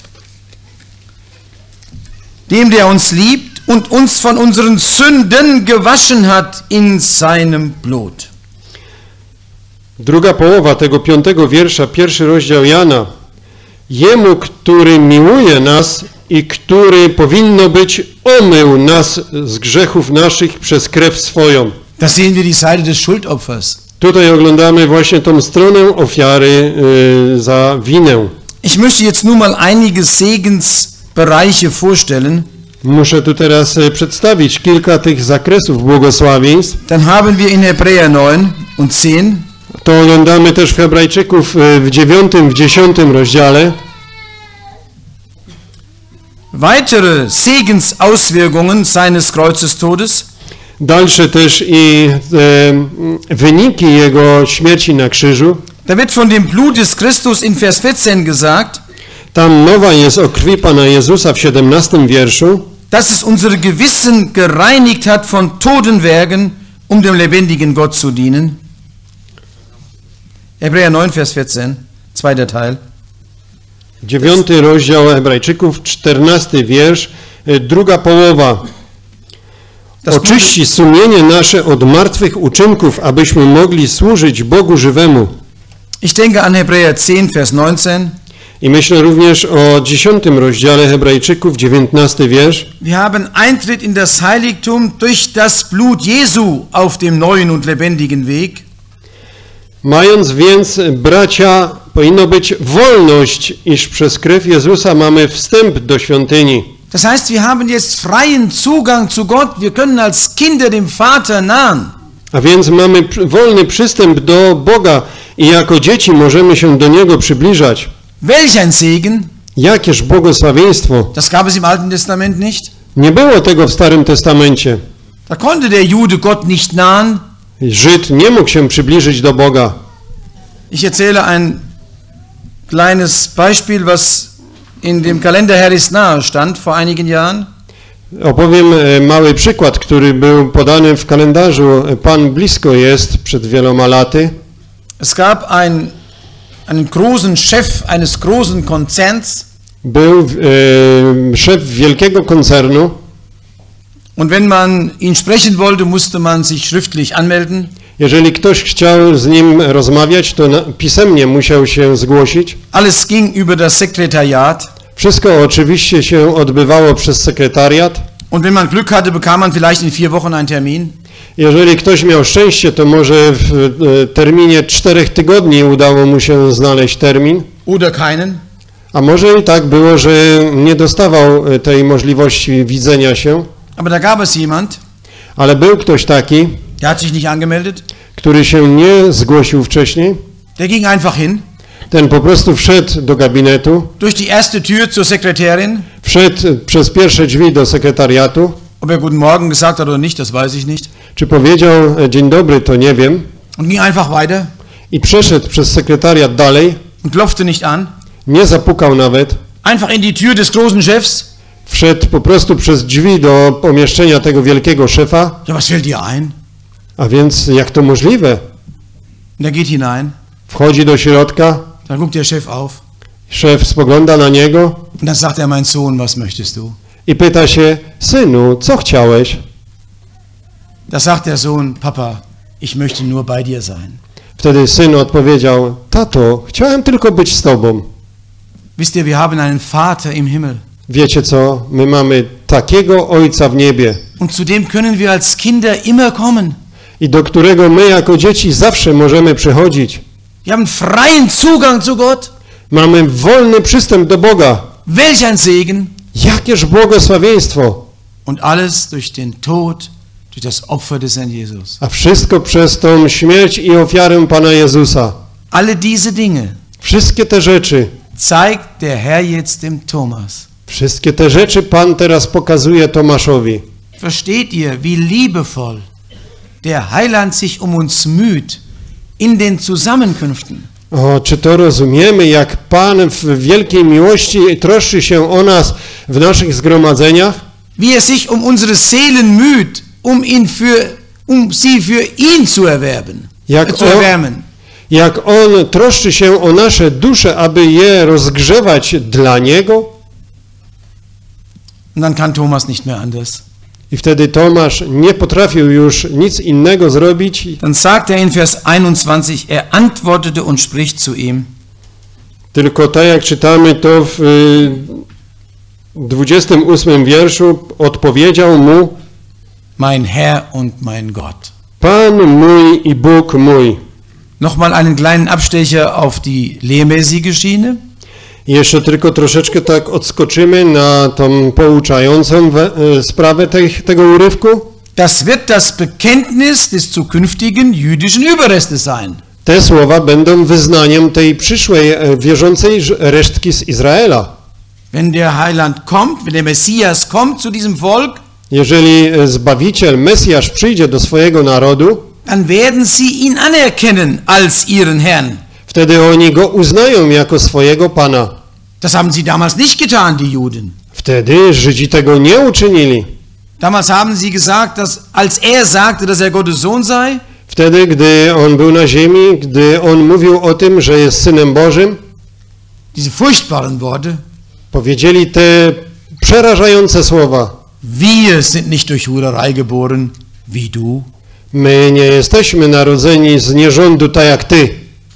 Dem, der uns liebt und uns von unseren Sünden gewaschen hat in seinem Blut. Druga połowa tego piątego wiersza, pierwszy rozdział Jana. Jemu, który miłuje nas i który powinno być omył nas z grzechów naszych przez krew swoją. Da sehen wir die Seite des Schuldopfers. Tutaj oglądamy właśnie tą stronę ofiary y, za winę. Ich möchte jetzt nur mal einige Segensbereiche vorstellen. Muszę tu teraz y, przedstawić kilka tych zakresów błogosławieństw. Dann haben wir in Hebräer neun und zehn To oglądamy też w Hebrajczyków y, w dziewiątym, w dziesiątym rozdziale. weitere Segensauswirkungen seines Kreuzestodes. Dalsze też i e, wyniki jego śmierci na krzyżu. Da wird von dem Blut des Christus in Vers vierzehn gesagt, Tam mowa jest o krwi Pana Jezusa w siedemnastym wierszu, dass es unser Gewissen gereinigt hat von toten Werken, um dem lebendigen Gott zu dienen. Hebräer neun, Vers vierzehn, zweiter Teil. dziewiąty rozdział Hebrajczyków, czternasty wiersz, e, druga połowa. Oczyści sumienie nasze od martwych uczynków, abyśmy mogli służyć Bogu żywemu. Ich denke an Hebräer zehn, Vers neunzehn. I myślę również o dziesiątym rozdziale Hebrajczyków, dziewiętnasty wiersz. Wir haben Eintritt in das Heiligtum durch das Blut Jesu auf dem neuen und lebendigen Weg. Mając więc, bracia, powinno być wolność, iż przez krew Jezusa mamy wstęp do świątyni. Das heißt, wir haben jetzt freien Zugang zu Gott. Wir können als Kinder dem Vater nahen. A więc mamy wolny przystęp do Boga i jako dzieci możemy się do Niego przybliżać. Welch ein Segen! Jakież błogosławieństwo! Das gab es im Alten Testament nicht. Nie było tego w Starym Testamencie. Da konnte der Jude Gott nicht nahen. Żyd nie mógł się przybliżyć do Boga. Ich erzähle ein kleines Beispiel, was in dem Kalender Harris nahe stand vor einigen Jahren. Opowiem mały przykład, który był podany w kalendarzu Pan blisko jest przed wieloma laty. Es gab ein, einen großen Chef eines großen Konzerns. Był e, szef wielkiego koncernu. Und wenn man ihn sprechen wollte, musste man sich schriftlich anmelden. Jeżeli ktoś chciał z nim rozmawiać, to na, pisemnie musiał się zgłosić. Alles ging über das Sekretariat. Wszystko oczywiście się odbywało przez sekretariat. Und wenn man Glück hatte, bekam man vielleicht in vier Wochen einen Termin. Jeżeli ktoś miał szczęście, to może w e, terminie czterech tygodni udało mu się znaleźć termin. Oder keinen. A może i tak było, że nie dostawał tej możliwości widzenia się. Aber da gab es jemand, Ale był ktoś taki, der hat sich nicht angemeldet. który się nie zgłosił wcześniej. Der ging einfach hin, Ten po prostu wszedł do gabinetu, durch die erste Tür zur Sekretärin. wszedł przez pierwsze drzwi do sekretariatu. Ob er Guten Morgen gesagt hat oder nicht, das weiß ich nicht. Czy powiedział dzień dobry, to nie wiem. Und ging einfach weiter I przeszedł przez sekretariat dalej, und klopfte nicht an. nie zapukał nawet. Einfach in die Tür des großen Chefs. Wszedł po prostu przez drzwi do pomieszczenia tego wielkiego szefa. Ja, was fällt dir ein? A więc jak to możliwe? Und er geht hinein. Wchodzi do środka, Dann guckt der Chef auf. szef spogląda na niego Und dann sagt er, mein Sohn, was möchtest du? i pyta się, synu, co chciałeś? Da sagt der Sohn, Papa, ich möchte nur bei dir sein. Wtedy syn odpowiedział, tato, chciałem tylko być z tobą. Wisst ihr, wir haben einen Vater im Himmel. Wiecie co, my mamy takiego Ojca w niebie Und zu dem können wir als Kinder immer kommen. i do którego my jako dzieci zawsze możemy przychodzić. Wir haben freien Zugang zu Gott. Mamy wolny przystęp do Boga. Welch ein Segen. Jakież błogosławieństwo. Und alles durch den Tod, durch das Opfer des Herrn Jesus. A wszystko przez tą śmierć i ofiarę Pana Jezusa. Alle diese Dinge Wszystkie te rzeczy zeigt der Herr jetzt dem Thomas. Wszystkie te rzeczy Pan teraz pokazuje Tomaszowi. Versteht ihr, wie liebevoll der Heiland sich um uns müht in den Zusammenkünften? O, czy to rozumiemy, jak Pan w wielkiej miłości troszczy się o nas w naszych zgromadzeniach? Wie er sich um unsere Seelen müht, um ihn für, um sie für ihn zu erwerben, Jak äh, zu on, erwärmen. jak On troszczy się o nasze dusze, aby je rozgrzewać dla Niego? Und dann kann Thomas nicht mehr anders. I wtedy Tomasz nie potrafił już nic innego zrobić. Dann sagt er in Vers einundzwanzig, er antwortete und spricht zu ihm. Tylko tak jak czytamy to w dwudziestym ósmym wierszu, odpowiedział mu: Mein Herr und mein Gott. Pan mój i Bóg mój. Nochmal einen kleinen Abstecher auf die lehrmäßige Schiene. I jeszcze tylko troszeczkę tak odskoczymy na tą pouczającą we, e, sprawę tej, tego urywku. Das wird das Bekenntnis des zukünftigen jüdischen Überrestes sein. Te słowa będą wyznaniem tej przyszłej e, wierzącej resztki z Izraela. Wenn der Heiland kommt, wenn der Messias kommt zu diesem Volk, Jeżeli e, Zbawiciel, Mesjasz przyjdzie do swojego narodu, dann werden sie ihn anerkennen als ihren Herrn. wtedy oni go uznają jako swojego Pana. Das haben sie damals nicht getan, die Juden. Wtedy Żydzi tego nie uczynili. Damals haben sie gesagt, dass als er sagte, dass er Gottes Sohn sei, Wtedy, gdy on był na ziemi, gdy on mówił o tym, że jest Synem Bożym, diese furchtbaren Worte, powiedzieli te przerażające słowa. wir sind nicht durch Hurerei geboren, wie du. My nie jesteśmy narodzeni z nierządu tak jak ty.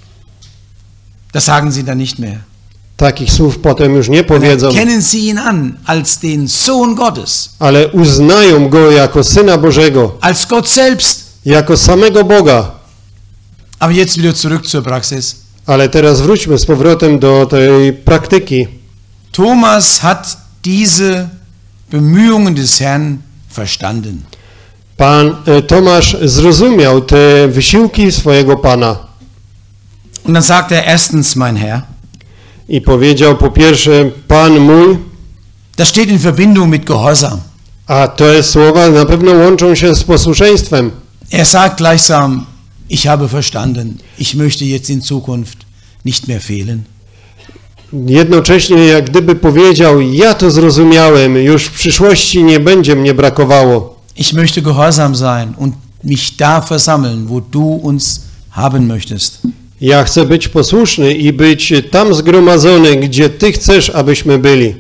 Das sagen sie dann nicht mehr. Takich słów potem już nie Dann powiedzą, erkennen sie ihn an als den Sohn Gottes, ale uznają go jako Syna Bożego, als Gott selbst. jako samego Boga. Aber jetzt wieder zurück zur Praxis. Ale teraz wróćmy z powrotem do tej praktyki. Thomas hat diese Bemühungen des Herrn verstanden. Pan e, Tomasz zrozumiał te wysiłki swojego Pana Und dann sagt er erstens, mein Herr. i powiedział po pierwsze, Pan mój, Das steht in Verbindung mit Gehorsam. a te słowa na pewno łączą się z posłuszeństwem. Er sagt gleichsam, ich habe verstanden, ich möchte jetzt in Zukunft nicht mehr fehlen. Jednocześnie jak gdyby powiedział, ja to zrozumiałem, już w przyszłości nie będzie mnie brakowało. Ich möchte gehorsam sein und mich da versammeln, wo du uns haben möchtest. Ja chcę być posłuszny i być tam zgromadzony, gdzie Ty chcesz, abyśmy byli.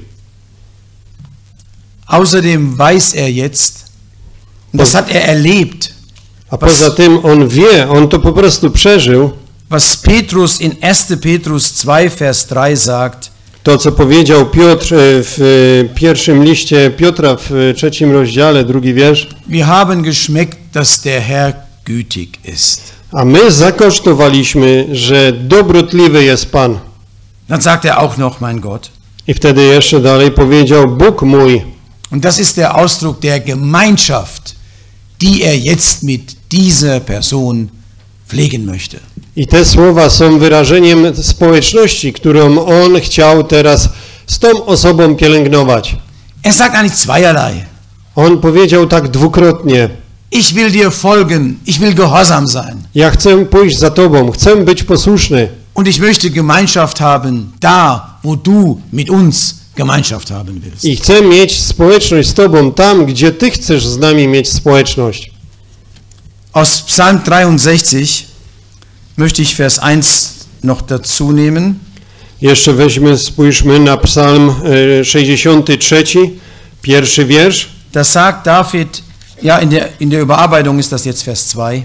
Außerdem weiß er jetzt, und das hat er erlebt, A poza tym on wie, on to po prostu przeżył, was Petrus in erster Petrus zwei, Vers drei sagt, to co powiedział Piotr w pierwszym liście Piotra w trzecim rozdziale, drugi wiersz. wir haben geschmeckt, dass der Herr gütig ist. A my zakosztowaliśmy, że dobrotliwy jest Pan. Dann sagt er auch noch, mein Gott. I wtedy jeszcze dalej powiedział, Bóg mój. Und das ist der Ausdruck der Gemeinschaft, die er jetzt mit dieser Person pflegen möchte. I te słowa są wyrażeniem społeczności, którą on chciał teraz z tą osobą pielęgnować. Er sagt eigentlich zweierlei. On powiedział tak dwukrotnie. Ich will dir folgen, ich will gehorsam sein. Ja chcę pójść za Tobą, chcę być posłuszny. Und ich möchte Gemeinschaft haben, da, wo du mit uns Gemeinschaft haben willst. I chcę mieć społeczność z Tobą tam, gdzie Ty chcesz z nami mieć społeczność. Aus Psalm dreiundsechzig möchte ich Vers eins noch dazu nehmen. Jeszcze weźmy, spójrzmy na Psalm sześćdziesiąty trzeci, pierwszy wiersz. Da sagt David, ja, in der, in der Überarbeitung ist das jetzt Vers zwei.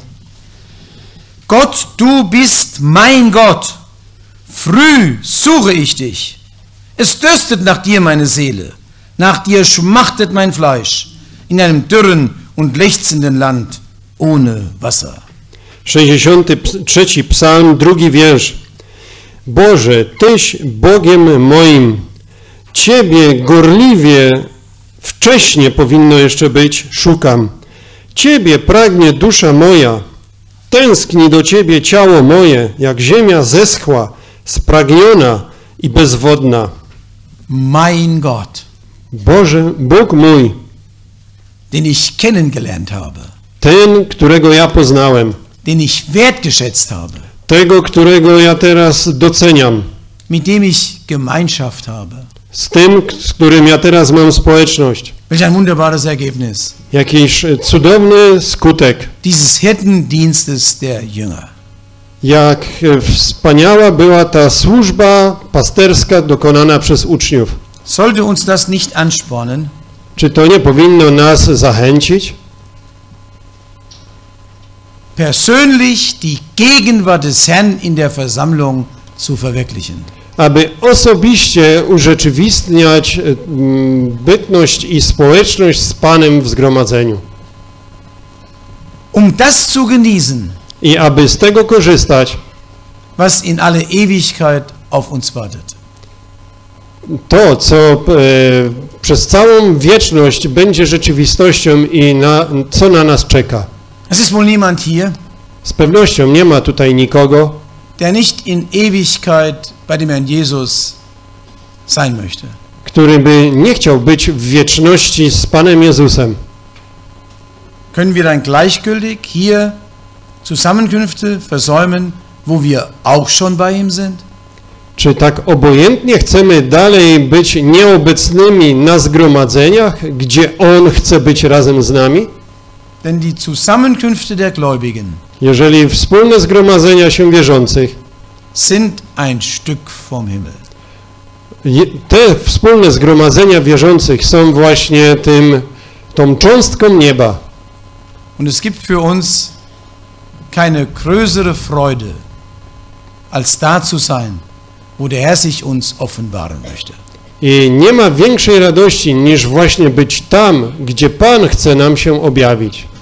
Gott, du bist mein Gott. Früh suche ich dich. Es dürstet nach dir meine Seele. Nach dir schmachtet mein Fleisch. In einem dürren und lechzenden Land ohne Wasser. sześćdziesiąty trzeci Psalm, drugi wiersz. Boże, Tyś Bogiem moim. Ciebie gorliwie, wcześnie powinno jeszcze być, szukam. Ciebie pragnie dusza moja. Tęskni do Ciebie ciało moje, jak ziemia zeschła, spragniona i bezwodna. Mein Gott. Boże, Bóg mój, den ich kennengelernt habe, ten, którego ja poznałem, den ich wertgeschätzt habe, tego, którego ja teraz doceniam, mit dem ich Gemeinschaft habe. z tym, z którym ja teraz mam społeczność. Welch ein wunderbares Ergebnis Jakiś cudowny skutek. dieses Hirtendienstes der Jünger. Jak wspaniała była ta służba pasterska dokonana przez uczniów. Sollte uns das nicht anspornen, Czy to nie powinno nas zachęcić? persönlich die Gegenwart des Herrn in der Versammlung zu verwirklichen? Aby osobiście urzeczywistniać mm, bytność i społeczność z Panem w zgromadzeniu. Um das zu genießen, I aby z tego korzystać, was in alle Ewigkeit auf uns wartet. to, co e, przez całą wieczność będzie rzeczywistością i na, co na nas czeka. Es ist wohl niemand hier, Z pewnością nie ma tutaj nikogo, der nicht in Ewigkeit bei dem Herrn Jesus sein möchte. który by nie chciał być w wieczności z Panem Jezusem. Können wir dann gleichgültig hier Zusammenkünfte versäumen, wo wir auch schon bei ihm sind? Czy tak obojętnie chcemy dalej być nieobecnymi na zgromadzeniach, gdzie On chce być razem z nami? Denn die Zusammenkünfte der Gläubigen Jeżeli wspólne zgromadzenia się wierzących, sind ein Stück vom Himmel. je- te wspólne zgromadzenia wierzących są właśnie tym, tą cząstką nieba. Und es gibt für uns keine größere Freude, als da zu sein, wo der Herr sich uns offenbaren möchte. I nie ma większej radości niż właśnie być tam, gdzie Pan chce nam się objawić.